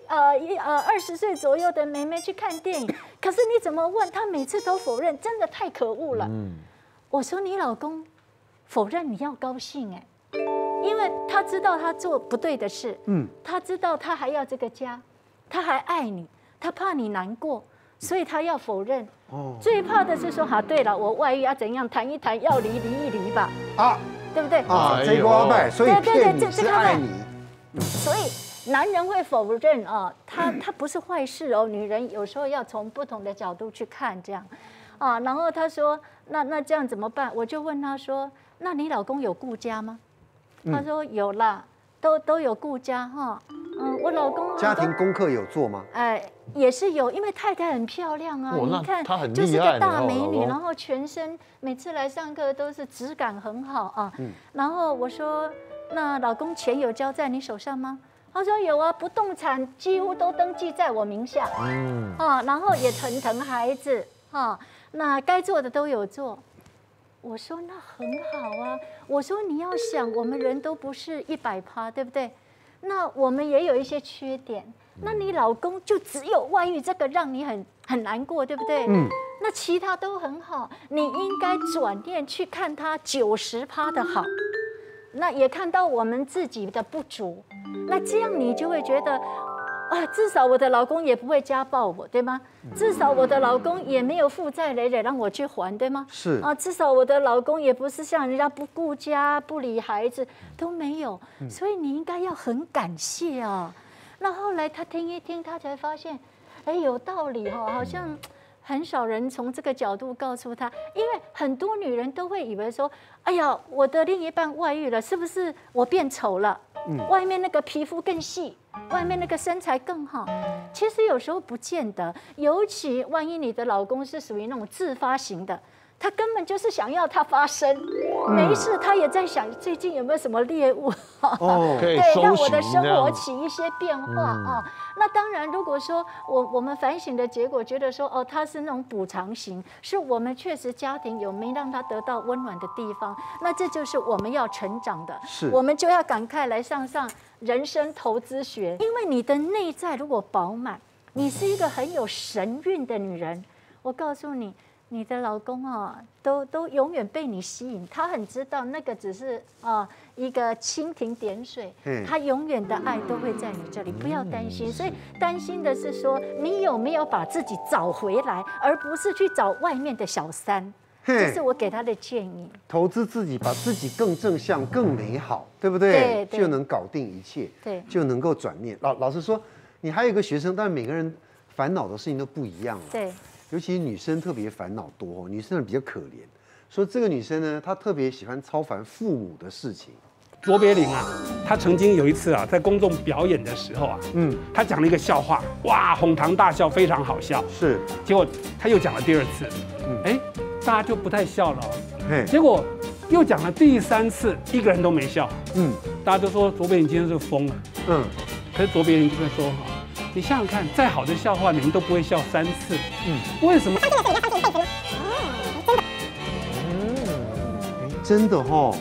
20岁左右的妹妹去看电影，可是你怎么问他每次都否认，真的太可恶了。我说你老公否认你要高兴因为他知道他做不对的事，他知道他还要这个家，他还爱你，他怕你难过，所以他要否认。最怕的是说对了，我外遇要怎样谈一谈，要离一离吧对不对？ 这个阿拜，所以骗你是爱你。 所以男人会否认他不是坏事女人有时候要从不同的角度去看这样然后他说那这样怎么办？我就问他说，那你老公有顾家吗？他说有啦，都有顾家我老公家庭功课有做吗？ 也是有，因为太太很漂亮你看就是个大美女，然后全身每次来上课都是质感很好然后我说。那老公钱有交在你手上吗？他说有啊，不动产几乎都登记在我名下。然后也疼孩子那该做的都有做。我说那很好啊。我说你要想，我们人都不是100%，对不对？那我们也有一些缺点。那你老公就只有外遇这个让你很难过，对不对？那其他都很好，你应该转念去看他90%的好。那也看到我们自己的不足，那这样你就会觉得，至少我的老公也不会家暴我，对吗？至少我的老公也没有负债累累让我去还，对吗？ 是至少我的老公也不是像人家不顾家、不理孩子都没有，所以你应该要很感谢那后来他听一听，他才发现，有道理好像。很少人从这个角度告诉他，因为很多女人都会以为说，哎呀，我的另一半外遇了，是不是我变丑了？外面那个皮肤更细，外面那个身材更好。其实有时候不见得，尤其万一你的老公是属于那种自发型的， 他根本就是想要它发生，没事，他也在想最近有没有什么猎物， 对， 让我的生活起一些变化啊。那当然，如果说我们反省的结果觉得说，哦，他是那种补偿型，是我们确实家庭有没让他得到温暖的地方，那这就是我们要成长的，我们就要赶快来上人生投资学，因为你的内在如果饱满，你是一个很有神韵的女人，我告诉你。你的老公啊，都永远被你吸引，他很知道那个只是一个蜻蜓点水，他永远的爱都会在你这里，不要担心。所以担心的是说你有没有把自己找回来，而不是去找外面的小三。这是我给他的建议。 投资自己，把自己更正向、更美好，对不对？ 对， 就能搞定一切， 对， 就能够转念。老实说，你还有一个学生，但是每个人烦恼的事情都不一样了。 对。 尤其女生特别烦恼多，女生比较可怜。说这个女生呢，她特别喜欢操烦父母的事情。 卓别林啊，他曾经有一次啊，在公众表演的时候啊，他讲了一个笑话，哇，哄堂大笑，非常好笑。 是， 结果他又讲了第二次，大家就不太笑了哦。结果又讲了第三次，一个人都没笑。大家都说卓别林今天是疯了。可是卓别林就会说哈。你想想看，再好的笑话，你们都不会笑3次。为什么？ 真的哈。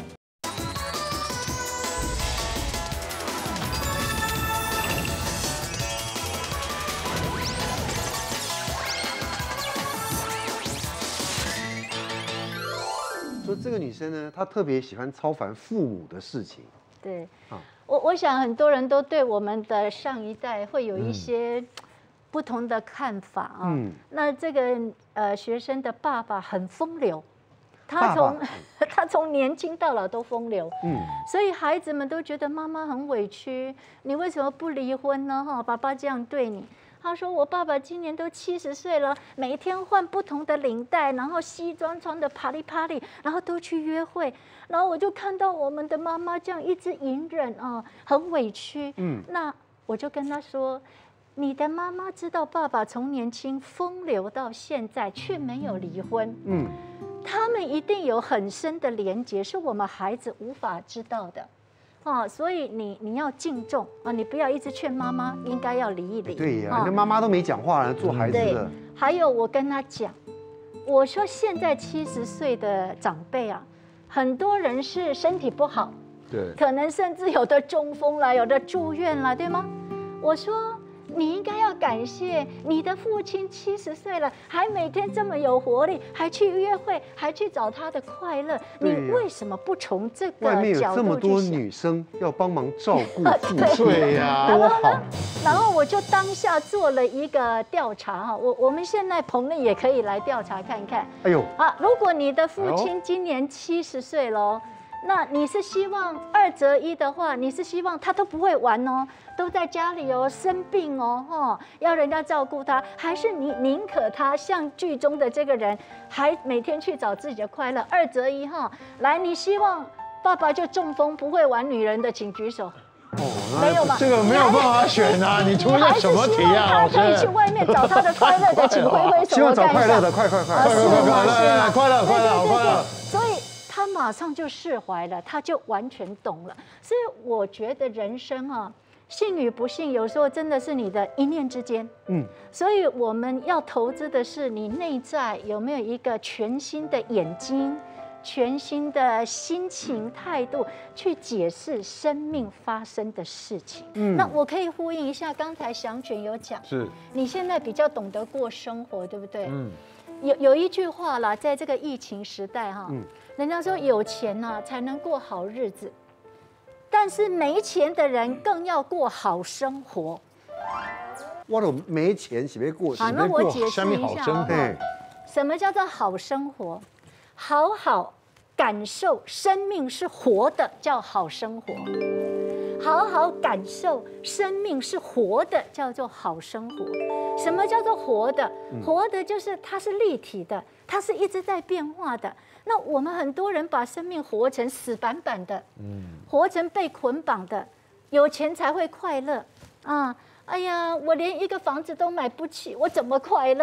说这个女生呢，她特别喜欢操烦父母的事情。 对。我想很多人都对我们的上一代会有一些不同的看法啊。那这个学生的爸爸很风流，他从年轻到老都风流。所以孩子们都觉得妈妈很委屈，你为什么不离婚呢？哈，爸爸这样对你。他说：“我爸爸今年都70岁了，每天换不同的领带，然后西装穿的啪里啪里，然后都去约会。然后我就看到我们的妈妈这样一直隐忍啊，很委屈。那我就跟他说，你的妈妈知道爸爸从年轻风流到现在，却没有离婚。他们一定有很深的连结，是我们孩子无法知道的。”所以你要敬重啊，你不要一直劝妈妈应该要离一离。 对呀，那妈妈都没讲话了，做孩子的。 还有我跟他讲，我说现在70岁的长辈啊，很多人是身体不好， 对， 可能甚至有的中风了，有的住院了，对吗？我说你应该要感谢你的父亲70岁了，还每天这么有活力，还去约会，还去找他的快乐。你为什么不从这个角度去想？ 外面有这么多女生要帮忙照顾父亲， 对呀， 多好。 然后我就当下做了一个调查哈，我们现在棚内也可以来调查看看。 哎呦， 如果你的父亲今年70岁了，那你是希望2择1的话，你是希望他都不会玩哦，都在家里哦，生病哦，要人家照顾他，还是你宁可他像剧中的这个人，还每天去找自己的快乐？2择1哈，来，你希望爸爸就中风不会玩女人的，请举手。没有嘛？ 这个没有办法选啊！你出现什么题啊？ 他可以去外面找他的快乐的，请挥挥手。 希望找快乐的，快！ 快乐！ 所以他马上就释怀了，他就完全懂了。所以我觉得人生啊，幸与不幸，有时候真的是你的一念之间。所以我们要投资的是你内在有没有一个全新的眼睛。全新的心情态度去解释生命发生的事情。那我可以呼应一下，刚才祥卷有讲， 是你现在比较懂得过生活，对不对？有一句话啦，在这个疫情时代哈，人家说有钱呐才能过好日子，但是没钱的人更要过好生活。 我都没钱，是要过？ 好，那我解释一下好什么叫做好生活？好好感受生命是活的，叫好生活；好好感受生命是活的，叫做好生活。什么叫做活的？活的就是它是立体的，它是一直在变化的。那我们很多人把生命活成死板板的，活成被捆绑的，有钱才会快乐啊！哎呀，我连一个房子都买不起，我怎么快乐？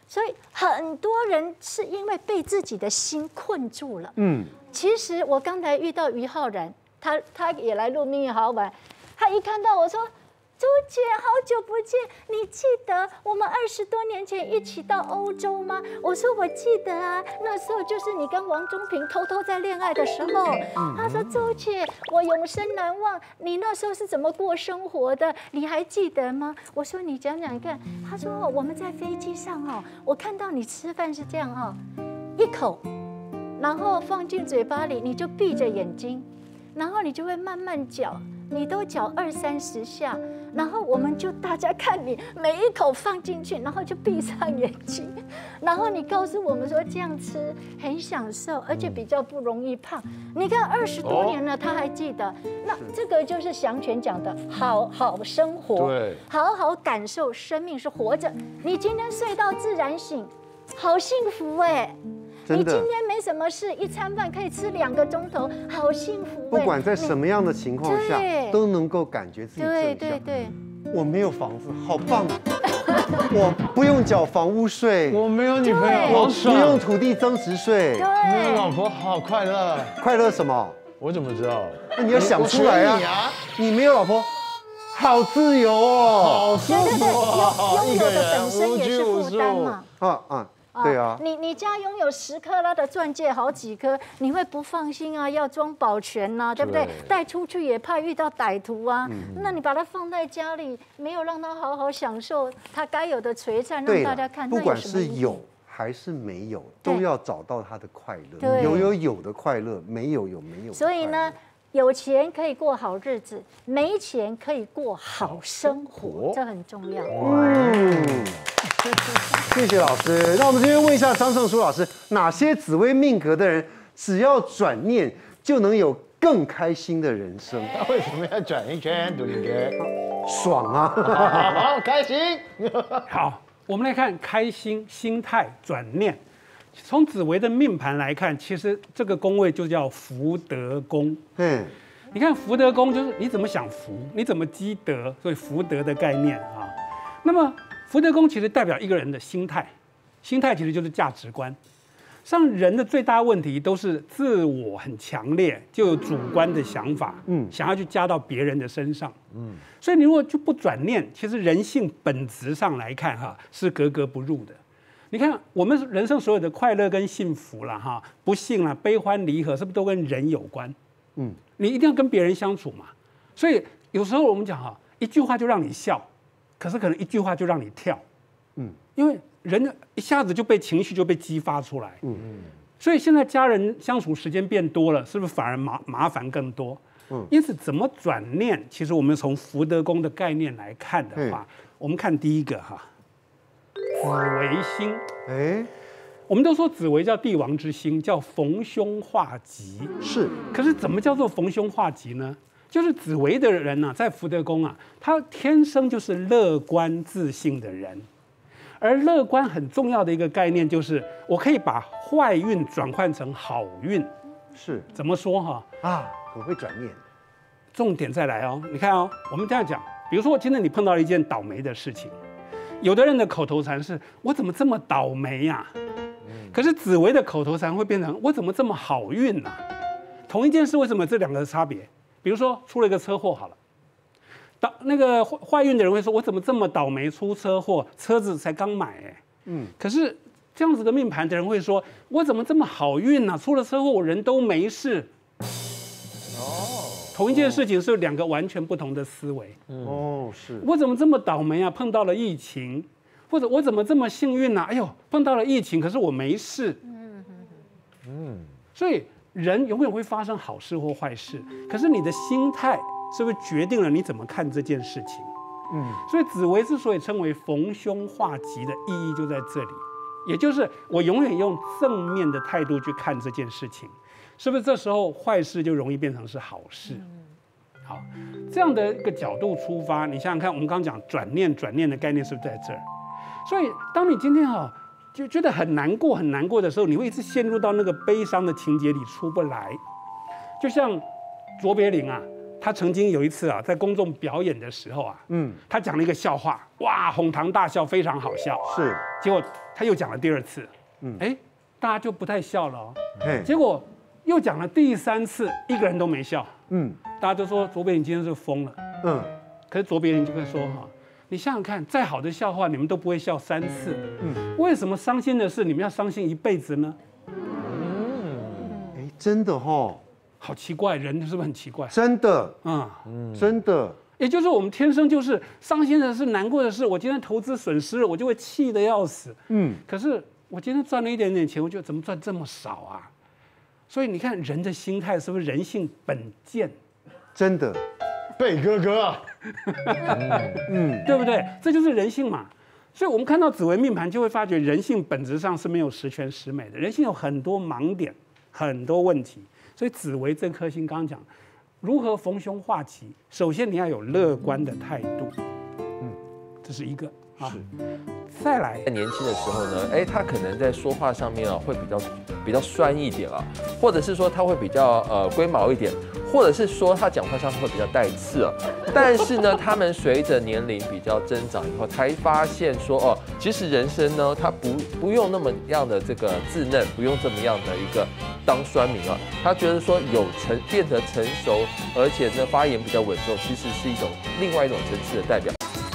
所以很多人是因为被自己的心困住了。其实我刚才遇到于浩然，他也来录《命运好玩》，他一看到我说。朱姐，好久不见！你记得我们20多年前一起到欧洲吗？我说我记得啊，那时候就是你跟王中平偷偷在恋爱的时候。他说朱姐，我永生难忘，你那时候是怎么过生活的？你还记得吗？我说你讲讲看。他说我们在飞机上哦，我看到你吃饭是这样哦，一口，然后放进嘴巴里，你就闭着眼睛，然后你就会慢慢嚼，你都嚼20-30下。然后我们就大家看你每一口放进去，然后就闭上眼睛，然后你告诉我们说这样吃很享受，而且比较不容易胖。你看20多年了，他还记得。那这个就是祥全讲的好好生活， 对， 好好感受生命是活着。你今天睡到自然醒，好幸福哎！你今天没什么事，一餐饭可以吃2个钟头，好幸福。 不管在什么样的情况下，都能够感觉自己正向。 对， 我没有房子，好棒！我不用缴房屋税， 我没有女朋友， 我不用土地增值税， 没有老婆，好快乐。 快乐什么？ 我怎么知道？ 那你要想出来啊！你没有老婆，好自由哦， 好舒服啊！ 拥有的本身也是负担嘛。 对啊， 你家拥有10克拉的钻戒好几颗，你会不放心啊？要装保全呐，对不对？带出去也怕遇到歹徒啊。那你把它放在家里，没有让他好好享受他该有的璀璨，让大家看。 不管是有还是没有，都要找到他的快乐。有的快乐，没有没有。 所以呢，有钱可以过好日子，没钱可以过好生活，这很重要。 谢谢老师。那我们这边问一下张胜书老师，哪些紫微命格的人，只要转念就能有更开心的人生？ 那为什么要转一圈独立圈？ 爽啊！ 好开心。 好，我们来看开心、心态、转念。从紫微的命盘来看，其实这个宫位就叫福德宫。你看福德宫就是你怎么享福，你怎么积德，所以福德的概念啊。那么福德宫其实代表一个人的心态，心态其实就是价值观。像人的最大问题都是自我很强烈，就有主观的想法，想要去加到别人的身上，所以你如果就不转念，其实人性本质上来看是格格不入的。你看我们人生所有的快乐跟幸福啦不幸啦、悲欢离合，是不是都跟人有关？你一定要跟别人相处嘛。所以有时候我们讲一句话就让你笑，可是可能一句话就让你跳，因为人一下子就被情绪就被激发出来，所以现在家人相处时间变多了，是不是反而麻烦更多？因此怎么转念，其实我们从福德宫的概念来看的话，我们看第一个紫微星，我们都说紫微叫帝王之星，叫逢凶化吉， 是。 可是怎么叫做逢凶化吉呢？就是紫微的人在福德宫他天生就是乐观自信的人，而乐观很重要的一个概念就是我可以把坏运转换成好运。 是。 怎么说很会转念。 重点再来你看我们这样讲，比如说今天你碰到了一件倒霉的事情，有的人的口头禅是我怎么这么倒霉呀？可是紫微的口头禅会变成我怎么这么好运啊？同一件事为什么这两个的差别？比如说出了一个车祸好了，那个坏运的人会说我怎么这么倒霉出车祸，车子才刚买可是这样子的命盘的人会说我怎么这么好运啊？出了车祸我人都没事。同一件事情是两个完全不同的思维。 是。 我怎么这么倒霉啊？碰到了疫情，或者我怎么这么幸运啊？哎呦，碰到了疫情，可是我没事。所以人永远会发生好事或坏事，可是你的心态是不是决定了你怎么看这件事情？所以紫微之所以称为逢凶化吉的意义就在这里，也就是我永远用正面的态度去看这件事情，是不是这时候坏事就容易变成是好事？好，这样的一个角度出发，你想想看，我们刚刚讲转念的概念是不是在这儿？所以当你今天就觉得很难过的时候，你会一直陷入到那个悲伤的情节里出不来。就像卓别林他曾经有一次啊，在公众表演的时候啊，他讲了一个笑话，哇，哄堂大笑，非常好笑。 是， 结果他又讲了第2次，大家就不太笑了哦。 嘿， 结果又讲了第3次，一个人都没笑。大家都说卓别林今天是疯了。可是卓别林就会说哈，你想想看，再好的笑话你们都不会笑3次，为什么伤心的事你们要伤心一辈子呢？ 真的哈， 好奇怪，人是不是很奇怪？ 真的，真的。 也就是我们天生就是伤心的事、难过的事，我今天投资损失了，我就会气得要死。可是我今天赚了一点点钱，我觉得怎么赚这么少啊？所以你看人的心态是不是人性本贱？ 真的， 贝哥哥啊， 对不对？这就是人性嘛。所以我们看到紫微命盘，就会发觉人性本质上是没有十全十美的，人性有很多盲点。很多问题，所以紫微这颗星刚刚讲，如何逢凶化吉，首先你要有乐观的态度，这是一个啊。再来， 在年轻的时候呢，他可能在说话上面啊会比较酸一点啊，或者是说他会比较龟毛一点，或者是说他讲话上会比较带刺啊。但是呢，他们随着年龄比较增长以后，才发现说其实人生呢，他不用那么样的这个稚嫩，不用这么样的一个当酸民啊。他觉得说变得成熟，而且呢发言比较稳重，其实是另外一种层次的代表。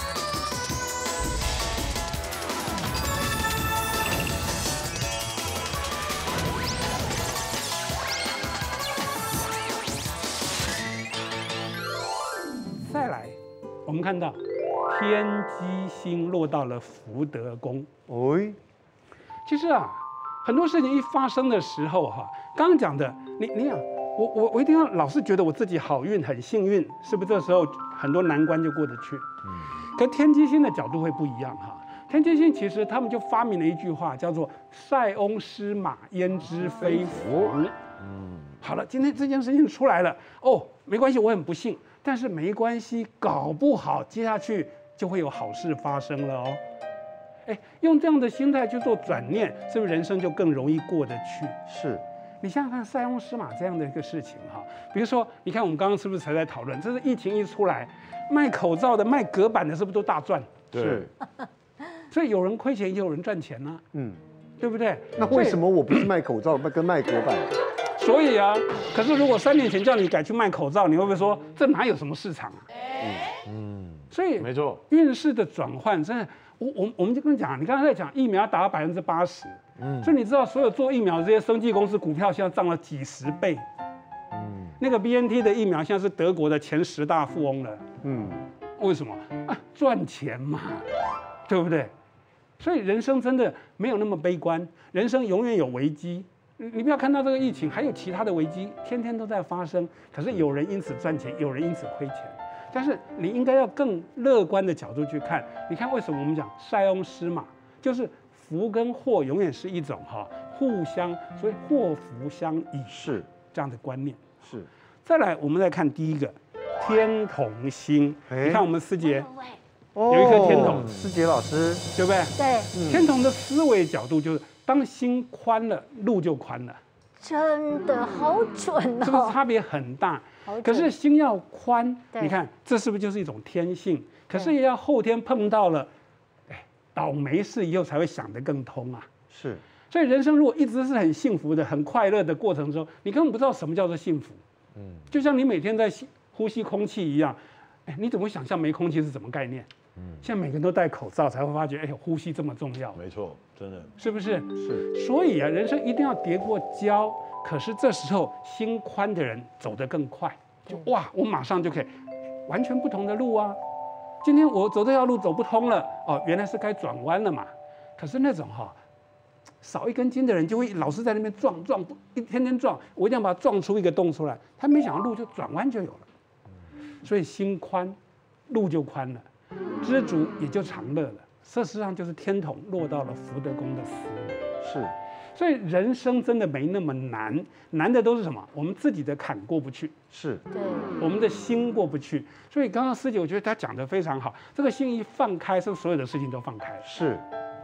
再来，我们看到天机星落到了福德宫。其实啊，很多事情一发生的时候哈，刚刚讲的，你想，我一定要老是觉得我自己好运很幸运，是不是？这时候很多难关就过得去。可天机星的角度会不一样哈。天机星其实他们就发明了一句话，叫做“塞翁失马，焉知非福”。好了，今天这件事情出来了，没关系，我很不幸。但是没关系，搞不好接下去就会有好事发生了哦。用这样的心态去做转念，是不是人生就更容易过得去？ 是。 你想想看，塞翁失马这样的一个事情哈，比如说，你看我们刚刚是不是才在讨论，这是疫情一出来，卖口罩的、卖隔板的，是不是都大赚？ 是。 所以有人亏钱，也有人赚钱呢。对不对？ 那为什么我不是卖口罩，跟卖隔板？ 所以啊，可是如果3年前叫你改去卖口罩，你会不会说这哪有什么市场啊？所以没错， 运势的转换真的，我们就跟你讲，你刚才在讲疫苗要达到80%，所以你知道所有做疫苗的这些生技公司股票现在涨了几十倍，那个 BNT 的疫苗现在是德国的前10大富翁了，为什么啊？赚钱嘛，对不对？所以人生真的没有那么悲观，人生永远有危机。你不要看到这个疫情，还有其他的危机，天天都在发生。可是有人因此赚钱，有人因此亏钱。但是你应该要更乐观的角度去看。你看为什么我们讲塞翁失马，就是福跟祸永远是一种互相，所以祸福相倚是这样的观念。 是。 再来，我们再看第一个天同星。你看我们思杰有一颗天同， 思杰老师， 对不对？ 对。 天同的思维角度就是。当心宽了，路就宽了， 真的好准哦， 是不是差别很大？可是心要宽，你看这是不是就是一种天性？可是也要后天碰到了，倒霉事以后才会想得更通啊。 是， 所以人生如果一直是很幸福的、很快乐的过程中，你根本不知道什么叫做幸福。就像你每天在呼吸空气一样，你怎么会想象没空气是什么概念？现在每个人都戴口罩，才会发觉，呼吸这么重要。 没错，真的是不是？ 是。 所以啊，人生一定要跌过跤，可是这时候心宽的人走得更快，我马上就可以完全不同的路啊。今天我走这条路走不通了，原来是该转弯了嘛。可是那种少一根筋的人，就会老是在那边撞，天天撞，我一定要把它撞出一个洞出来。他没想到路就转弯就有了，所以心宽，路就宽了。知足也就常乐了，事实上就是天同落到了福德宫的思维。 是， 所以人生真的没那么难，难的都是什么？我们自己的坎过不去， 是， 对， 我们的心过不去。所以刚刚师姐我觉得她讲得非常好，这个心一放开，是不是所有的事情都放开了？ 是， 对吧？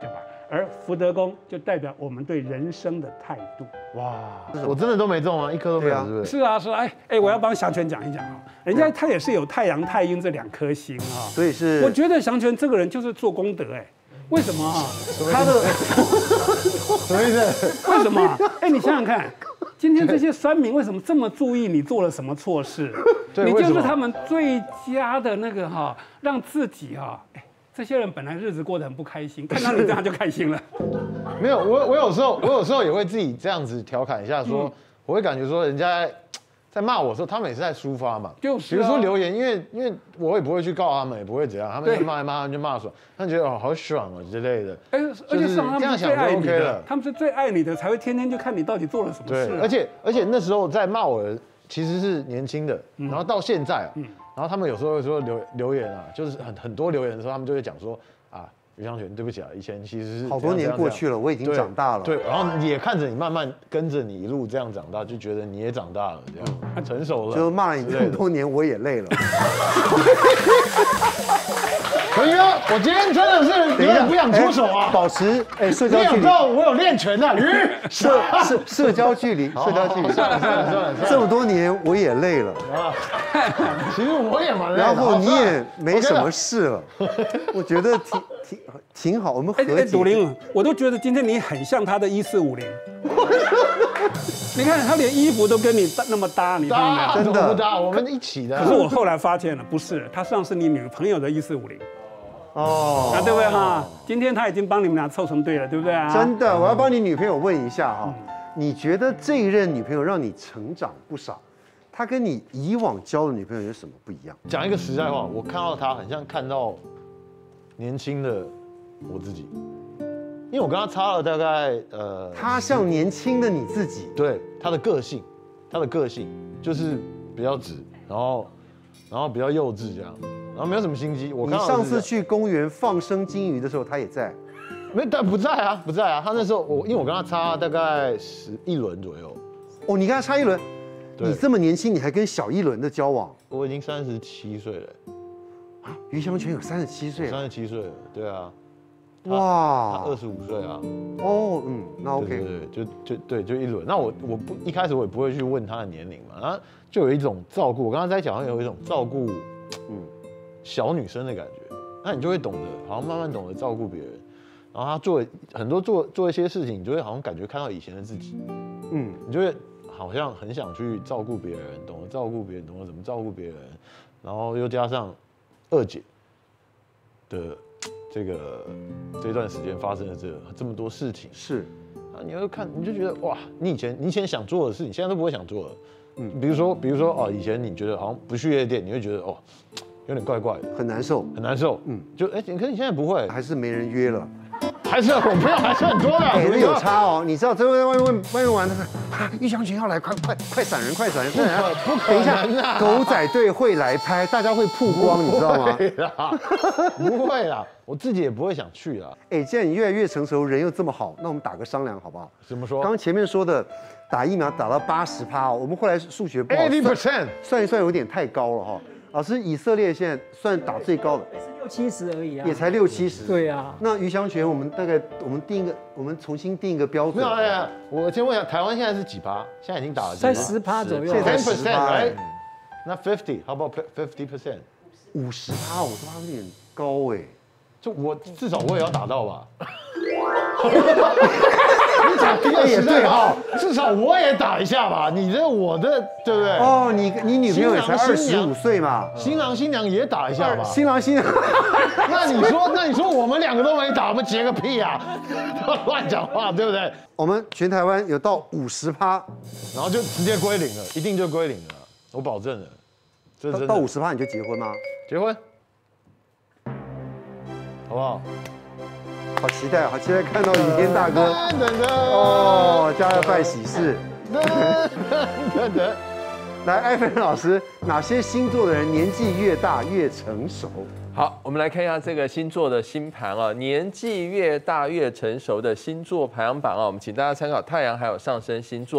而福德宫就代表我们对人生的态度。 哇，我真的都没中啊，一颗都没有，是不是？ 是啊，是啊，我要帮祥全讲一讲啊，人家他也是有太阳、太阴这2颗星啊， 所以是我觉得祥全这个人就是做功德为什么啊？他的什么意思？ 为什么？你想想看，今天这些酸民为什么这么注意你做了什么错事？你就是他们最佳的那个让自己这些人本来日子过得很不开心，看到你这样就开心了。 没有，我有时候也会自己这样子调侃一下，说我会感觉说人家在骂我的时候，他们也是在抒发嘛。 就是比如说留言，因为我也不会去告他们，也不会怎样，他们就骂一骂就骂爽，他们觉得好爽之类的。 而且他们是最爱你就 OK 了， 他们是最爱你的，才会天天就看你到底做了什么事。 对，而且那时候在骂我的其实是年轻的，然后到现在然后他们有时候会说留言就是很多留言的时候，他们就会讲说于香全，对不起以前其实是好多年过去了，我已经长大了。 对，然后也看着你慢慢跟着你一路这样长大，就觉得你也长大了，这样成熟了。 就骂了你这么多年，我也累了。 可以啊，我今天真的是有点不想出手啊， 保持社交距离。 你有到我有练拳的社交距离，社交距离。 算了， 这么多年我也累了啊。其实我也蛮累的。 然后你也没什么事了，我觉得挺好，我们和解。 笃霖，我都觉得今天你很像他的1450。你看他连衣服都跟你那么搭，你看到没有？ 真的不搭，我们一起的。 可是我后来发现了，不是，他上是你女朋友的1450。 哦， 对不对今天他已经帮你们俩凑成对了，对不对啊？ 真的，我要帮你女朋友问一下你觉得这一任女朋友让你成长不少？她跟你以往交的女朋友有什么不一样？ 讲一个实在话，我看到她很像看到年轻的我自己，因为我跟她差了大概她像年轻的你自己。 对，她的个性就是比较直，然后比较幼稚这样。然后没有什么心机。 你上次去公园放生金鱼的时候，他也在？ 但不在啊。他那时候因为我跟他差大概11轮左右。 哦，你跟他差1轮，你这么年轻，你还跟小1轮的交往？ 我已经37岁了。 啊，于香全有37岁 ？37岁了，对啊。 哇， 他25岁啊。 哦，那 OK。对，就1轮。那我不一开始我也不会去问他的年龄嘛，然后就有一种照顾。我刚刚在讲，好像有一种照顾，小女生的感觉，那你就会懂得，好像慢慢懂得照顾别人，然后他做一些事情，你就会好像感觉看到以前的自己，你就会好像很想去照顾别人，懂得照顾别人，懂得怎么照顾别人，然后又加上2姐的这段时间发生的这么多事情， 是啊，你就觉得哇，你以前想做的事，你现在都不会想做了，比如说以前你觉得好像不去夜店，你会觉得有点怪怪的， 很难受， 可是你现在不会， 还是没人约了， 还是我朋友还是很多的， 那有差你知道在外面玩，于香全要来，快闪人， 不可能啊！ 狗仔队会来拍，大家会曝光，你知道吗？ 不会啦，我自己也不会想去啦。 既然你越来越成熟，人又这么好，那我们打个商量好不好？ 怎么说？ 刚刚前面说的打疫苗打到80%我们后来数学不好 ，80% 算一算有点太高了老师，以色列现在算打最高的， 也是60%而已啊， 也才60-70。 对啊， 那于香全，我们重新定一个标准。 没有，我先问一下，台湾现在是几趴？现在已经打了在10%左右， 现在才 10%，那50，how about 50%？50%， 我说他有点高就至少我也要打到吧。 你讲这个也对至少我也打一下吧。我的，对不对？ 你女朋友也才25岁嘛， 新郎新娘也打一下吧。 新郎新娘， 那你说我们2个都没打，我们结个屁啊！乱讲话，对不对？ 我们全台湾有到50%， 然后就直接归零了，一定就归零了，我保证了。 到50%你就结婚吗？ 结婚，好不好？ 好期待看到雨天大哥家要办喜事。来，艾芬老师，哪些星座的人年纪越大越成熟？ 好，我们来看一下这个星座的星盘年纪越大越成熟的星座排行榜我们请大家参考太阳还有上升星座。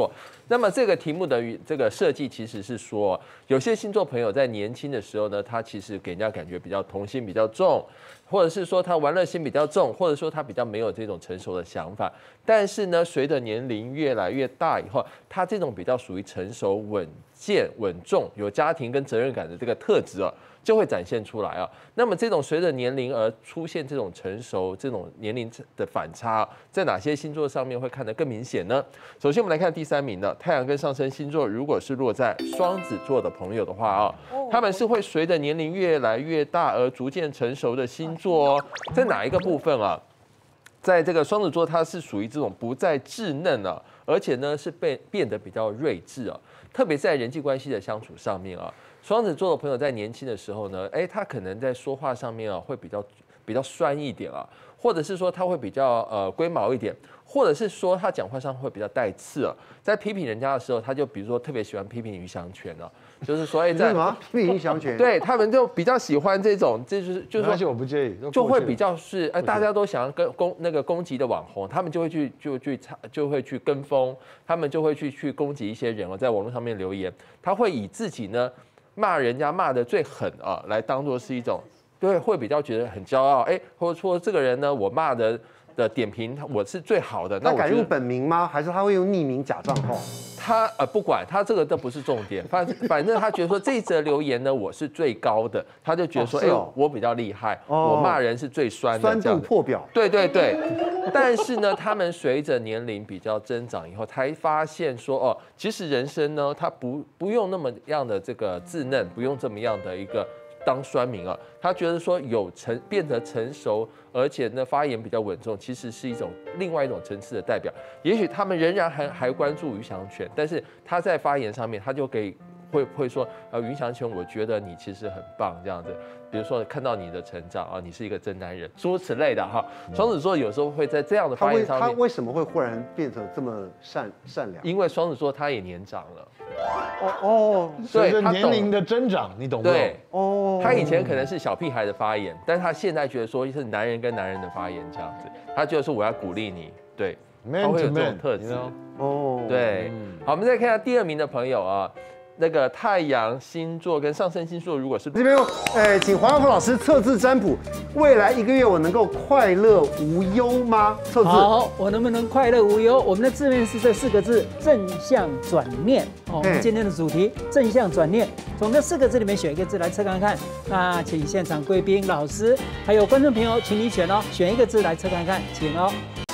那么这个题目的这个设计其实是说，有些星座朋友在年轻的时候呢，他其实给人家感觉比较童心比较重，或者是说他玩乐心比较重，或者说他比较没有这种成熟的想法。但是呢，随着年龄越来越大以后，他这种比较属于成熟、稳健、稳重、有家庭跟责任感的这个特质啊，就会展现出来啊。那么这种随着年龄而出现这种成熟、这种年龄的反差，在哪些星座上面会看得更明显呢？首先我们来看第3名的太阳跟上升星座，如果是落在双子座的朋友的话啊，他们是会随着年龄越来越大而逐渐成熟的星座哦。在哪一个部分啊？在这个双子座，它是属于这种不再稚嫩啊，而且呢是变得比较睿智啊，特别在人际关系的相处上面啊。双子座的朋友在年轻的时候呢，他可能在说话上面啊会比较酸一点啊，或者是说他会比较龟毛一点，或者是说他讲话上会比较带刺啊。在批评人家的时候，他就比如说特别喜欢批评于祥全啊，就是说在什么批评于祥全？ 对他们就比较喜欢这种，就是说我不介意， 就会比较是大家都想要攻击的网红，他们就会去跟风，他们就会去攻击一些人哦，在网络上面留言，他会以自己呢骂人家骂得最狠啊，来当做是一种，对，会比较觉得很骄傲，或者说这个人呢，我骂的点评我是最好的。 那改用本名吗？还是他会用匿名假账号？ 他不管他这个都不是重点，反正他觉得说这一则留言呢我是最高的，他就觉得说我比较厉害，我骂人是最酸的， 酸度破表。 对。但是呢，他们随着年龄比较增长以后，才发现说其实人生呢，他不用那么样的这个稚嫩，不用这么样的一个当酸民啊。他觉得说变得成熟，而且呢发言比较稳重，其实是另外一种层次的代表。也许他们仍然还关注于祥全，但是他在发言上面，他就会说于祥全，我觉得你其实很棒这样子。比如说看到你的成长啊，你是一个真男人，诸如此类的哈。双子座有时候会在这样的发言上面， 他为什么会忽然变成这么善良？ 因为双子座他也年长了。 随着年龄的增长，你懂不懂？ 对，他以前可能是小屁孩的发言，但是他现在觉得说是男人跟男人的发言这样子，他觉得说我要鼓励你，对，他会有这种特质。对，好，我们再看一下第2名的朋友啊。那个太阳星座跟上升星座，如果是这边请黄耀峰老师测字占卜，未来1个月我能够快乐无忧吗？测字。 好，我能不能快乐无忧？我们的字面是这4个字：正向转念。我们今天的主题正向转念，从这4个字里面选一个字来测看看。那请现场贵宾、老师还有观众朋友，请你选哦，选一个字来测看看，请哦。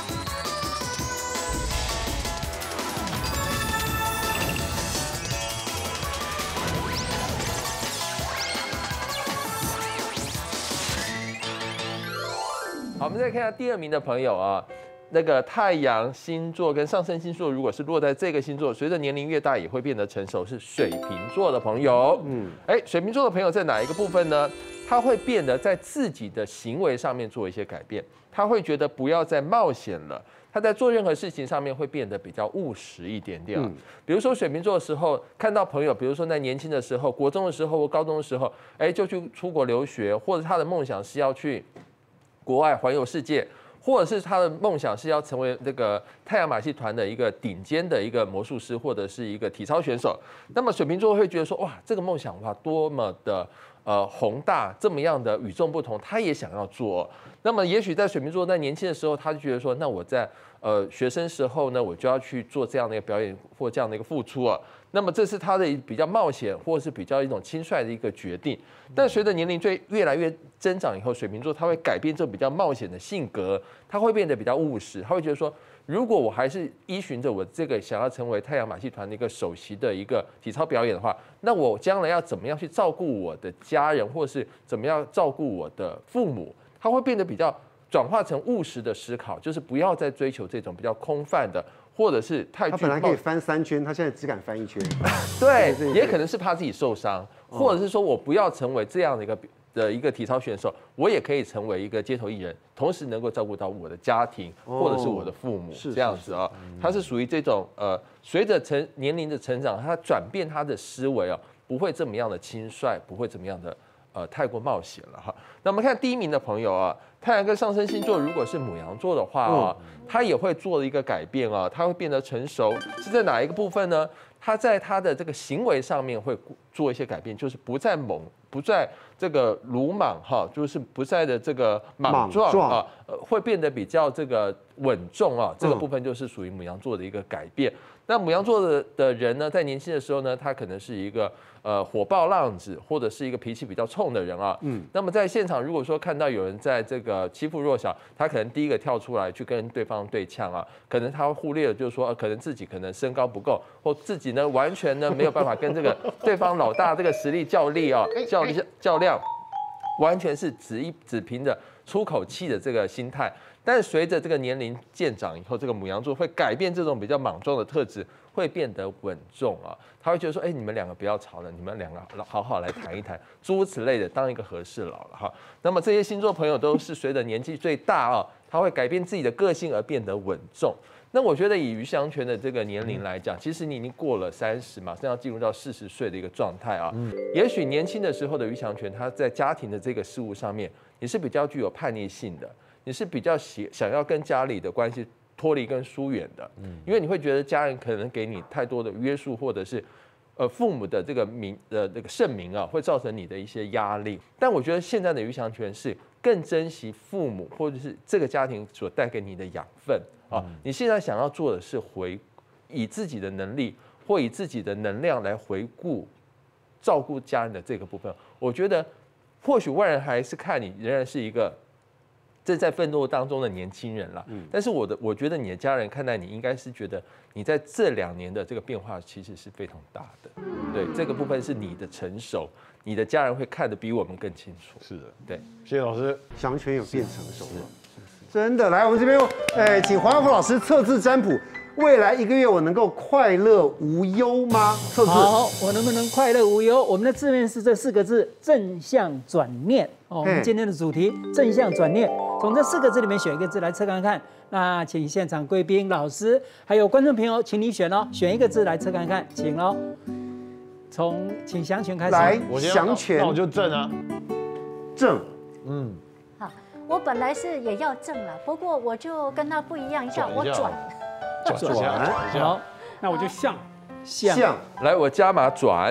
好，我们再看一下第2名的朋友啊，那个太阳星座跟上升星座，如果是落在这个星座，随着年龄越大也会变得成熟，是水瓶座的朋友。水瓶座的朋友在哪一个部分呢？他会变得在自己的行为上面做一些改变，他会觉得不要再冒险了。他在做任何事情上面会变得比较务实一点点啊。比如说水瓶座的时候，看到朋友，比如说在年轻的时候，国中的时候或高中的时候，就去出国留学，或者他的梦想是要去国外环游世界，或者是他的梦想是要成为这个太阳马戏团的一个顶尖的一个魔术师，或者是一个体操选手。那么水瓶座会觉得说，哇，这个梦想哇多么的宏大，这么样的与众不同，他也想要做。那么也许在水瓶座在年轻的时候，他就觉得说，那我在学生时候呢，我就要去做这样的一个表演或这样的一个付出啊。那么这是他的比较冒险，或是比较一种轻率的一个决定。但随着年龄越来越增长以后，水瓶座他会改变这种比较冒险的性格，他会变得比较务实，他会觉得说，如果我还是依循着我这个想要成为太阳马戏团的一个首席的一个体操表演的话，那我将来要怎么样去照顾我的家人，或是怎么样照顾我的父母，他会变得比较转化成务实的思考，就是不要再追求这种比较空泛的，或者是太他本来可以翻3圈，他现在只敢翻1圈。 对，也可能是怕自己受伤，或者是说我不要成为这样的一个体操选手，我也可以成为一个街头艺人，同时能够照顾到我的家庭或者是我的父母，这样子啊。他是属于这种随着年龄的成长，他转变他的思维不会这么样的轻率，不会这么样的太过冒险了哈。那我们看第1名的朋友啊，太阳跟上升星座如果是牡羊座的话啊，他也会做一个改变啊，他会变得成熟，是在哪一个部分呢？他在他的这个行为上面会做一些改变，就是不再猛，不再这个鲁莽哈，就是不再的这个莽撞啊，会变得比较这个稳重啊。这个部分就是属于牡羊座的一个改变。那牡羊座的人呢，在年轻的时候呢，他可能是一个火爆浪子，或者是一个脾气比较冲的人啊。那么在现场如果说看到有人在这个欺负弱小，他可能第一个跳出来去跟对方对呛啊，可能他会忽略了，就是说可能自己可能身高不够，或自己呢完全呢没有办法跟这个对方老大这个实力较力啊，较量，完全是只凭着出口气的这个心态。但是随着这个年龄渐长以后，这个牡羊座会改变这种比较莽撞的特质，会变得稳重啊。他会觉得说，你们两个不要吵了，你们两个好好来谈一谈，诸如此类的，当一个和事佬了哈。那么这些星座朋友都是随着年纪最大啊，他会改变自己的个性而变得稳重。那我觉得以于祥全的这个年龄来讲，其实你已经过了30，马上要进入到40岁的一个状态啊。也许年轻的时候的于祥全，他在家庭的这个事物上面，你是比较具有叛逆性的。你是比较想要跟家里的关系脱离跟疏远的，因为你会觉得家人可能给你太多的约束，或者是父母的这个盛名啊，会造成你的一些压力。但我觉得现在的于祥全是更珍惜父母或者是这个家庭所带给你的养分啊。你现在想要做的是以自己的能力或以自己的能量来回顾照顾家人的这个部分。我觉得或许外人还是看你仍然是一个正在奋斗当中的年轻人啦，但是我觉得你的家人看待你，应该是觉得你在这2年的这个变化其实是非常大的，对，这个部分是你的成熟，你的家人会看得比我们更清楚。 是的， 对， 谢谢老师， 祥全有变成熟了，真的。来，我们这边请黄耀福老师测字占卜，未来1个月我能够快乐无忧吗？测字。 好，我能不能快乐无忧？我们的字面是这4个字：正向转念。我们今天的主题正向转念，从这4个字里面选一个字来测看看。那请现场贵宾、老师还有观众朋友，请你选哦，选一个字来测看看，请哦。请祥全开始。 来，祥全， 那我就正啊， 正。 好，我本来是也要正了，不过我就跟他不一样，我转。 好， 那我就向。 来，我加码转。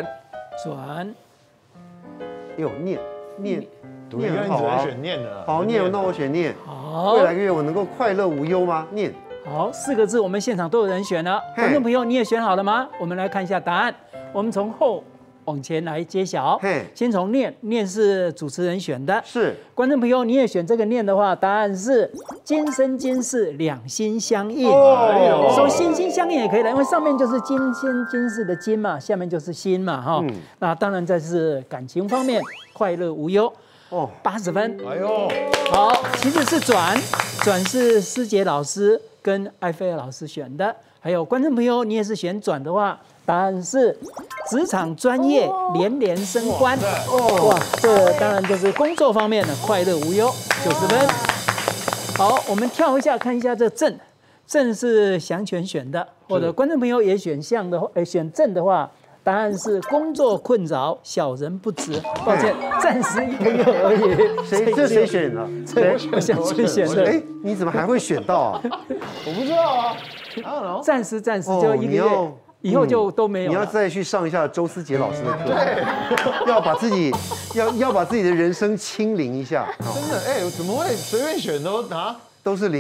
有念， 读一个人只能选念的。 好，念，那我选念。 好， 未来1个月我能够快乐无忧吗？念。 好，4个字，我们现场都有人选了。观众朋友，你也选好了吗？我们来看一下答案。我们从后往前来揭晓。先从念是主持人选的。 是。观众朋友，你也选这个念的话，答案是今生今世两心相印。说心心相印也可以了，因为上面就是今生今世的今嘛，下面就是心嘛，哈。那当然这是感情方面快乐无忧。80分。 哎呦， 好，其实是转是师姐老师跟艾菲尔老师选的，还有观众朋友，你也是选转的话，答案是职场专业连连升官。哇，这当然就是工作方面的快乐无忧，90分。好，我们跳一下看一下这正是祥全选的，或者观众朋友也选正的话。答案是工作困扰，小人不知。抱歉，暂时1个月而已。 这谁选的？ 我想去选的。 你怎么还会选到啊？ 我不知道啊。 暂时就1个月，以后就都没有。 你要再去上一下周思杰老师的课，对，要把自己的人生清零一下。 真的，怎么会随便选都是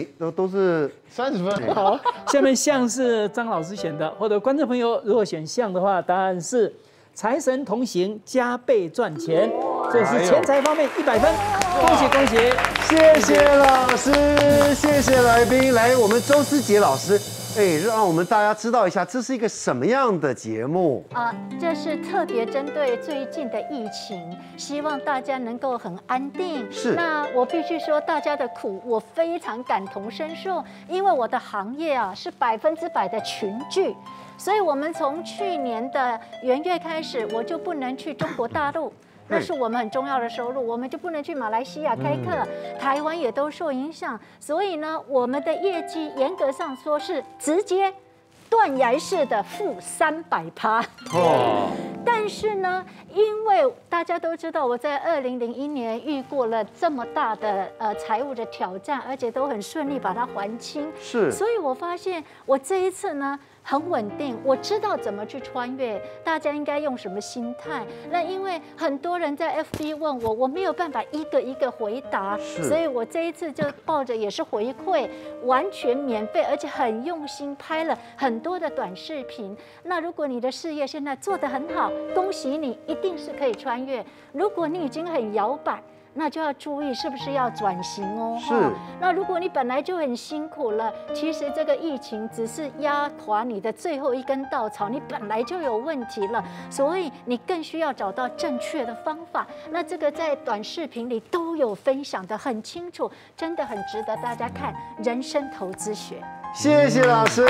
30分。 好，下面向是张老师选的，或者观众朋友如果选向的话，答案是财神同行，加倍赚钱。这是钱财方面100分，恭喜！ 谢谢老师，谢谢来宾。来，我们周思杰老师，让我们大家知道一下，这是一个什么样的节目这是特别针对最近的疫情，希望大家能够很安定。 是。那我必须说，大家的苦我非常感同身受，因为我的行业是100%的群聚，所以我们从去年的元月开始，我就不能去中国大陆。那是我们很重要的收入，我们就不能去马来西亚开课，台湾也都受影响，所以呢，我们的业绩严格上说是直接断崖式的负300%。但但是呢，因为大家都知道我在2001年遇过了这么大的财务的挑战，而且都很顺利把它还清， 是， 所以我发现我这一次呢很稳定，我知道怎么去穿越，大家应该用什么心态。那因为很多人在 FB 问我，我没有办法一个一个回答，所以我这一次就抱着也是回馈，完全免费，而且很用心拍了很多的短视频。那如果你的事业现在做得很好，恭喜你，一定是可以穿越。如果你已经很摇摆，那就要注意是不是要转型哦。 是。 那如果你本来就很辛苦了，其实这个疫情只是压垮你的最后一根稻草，你本来就有问题了，所以你更需要找到正确的方法。那这个在短视频里都有分享的很清楚，真的很值得大家看人生投资学。 谢谢老师。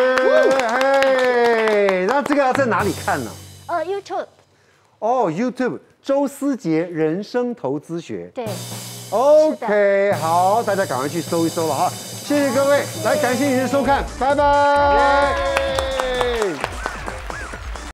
嘿，那这个要在哪里看呢 ？YouTube。 哦 ，YouTube。周思杰人生投资学， 对 ，OK， 好，大家赶快去搜一搜了哈，谢谢各位，来感谢您的收看，拜拜。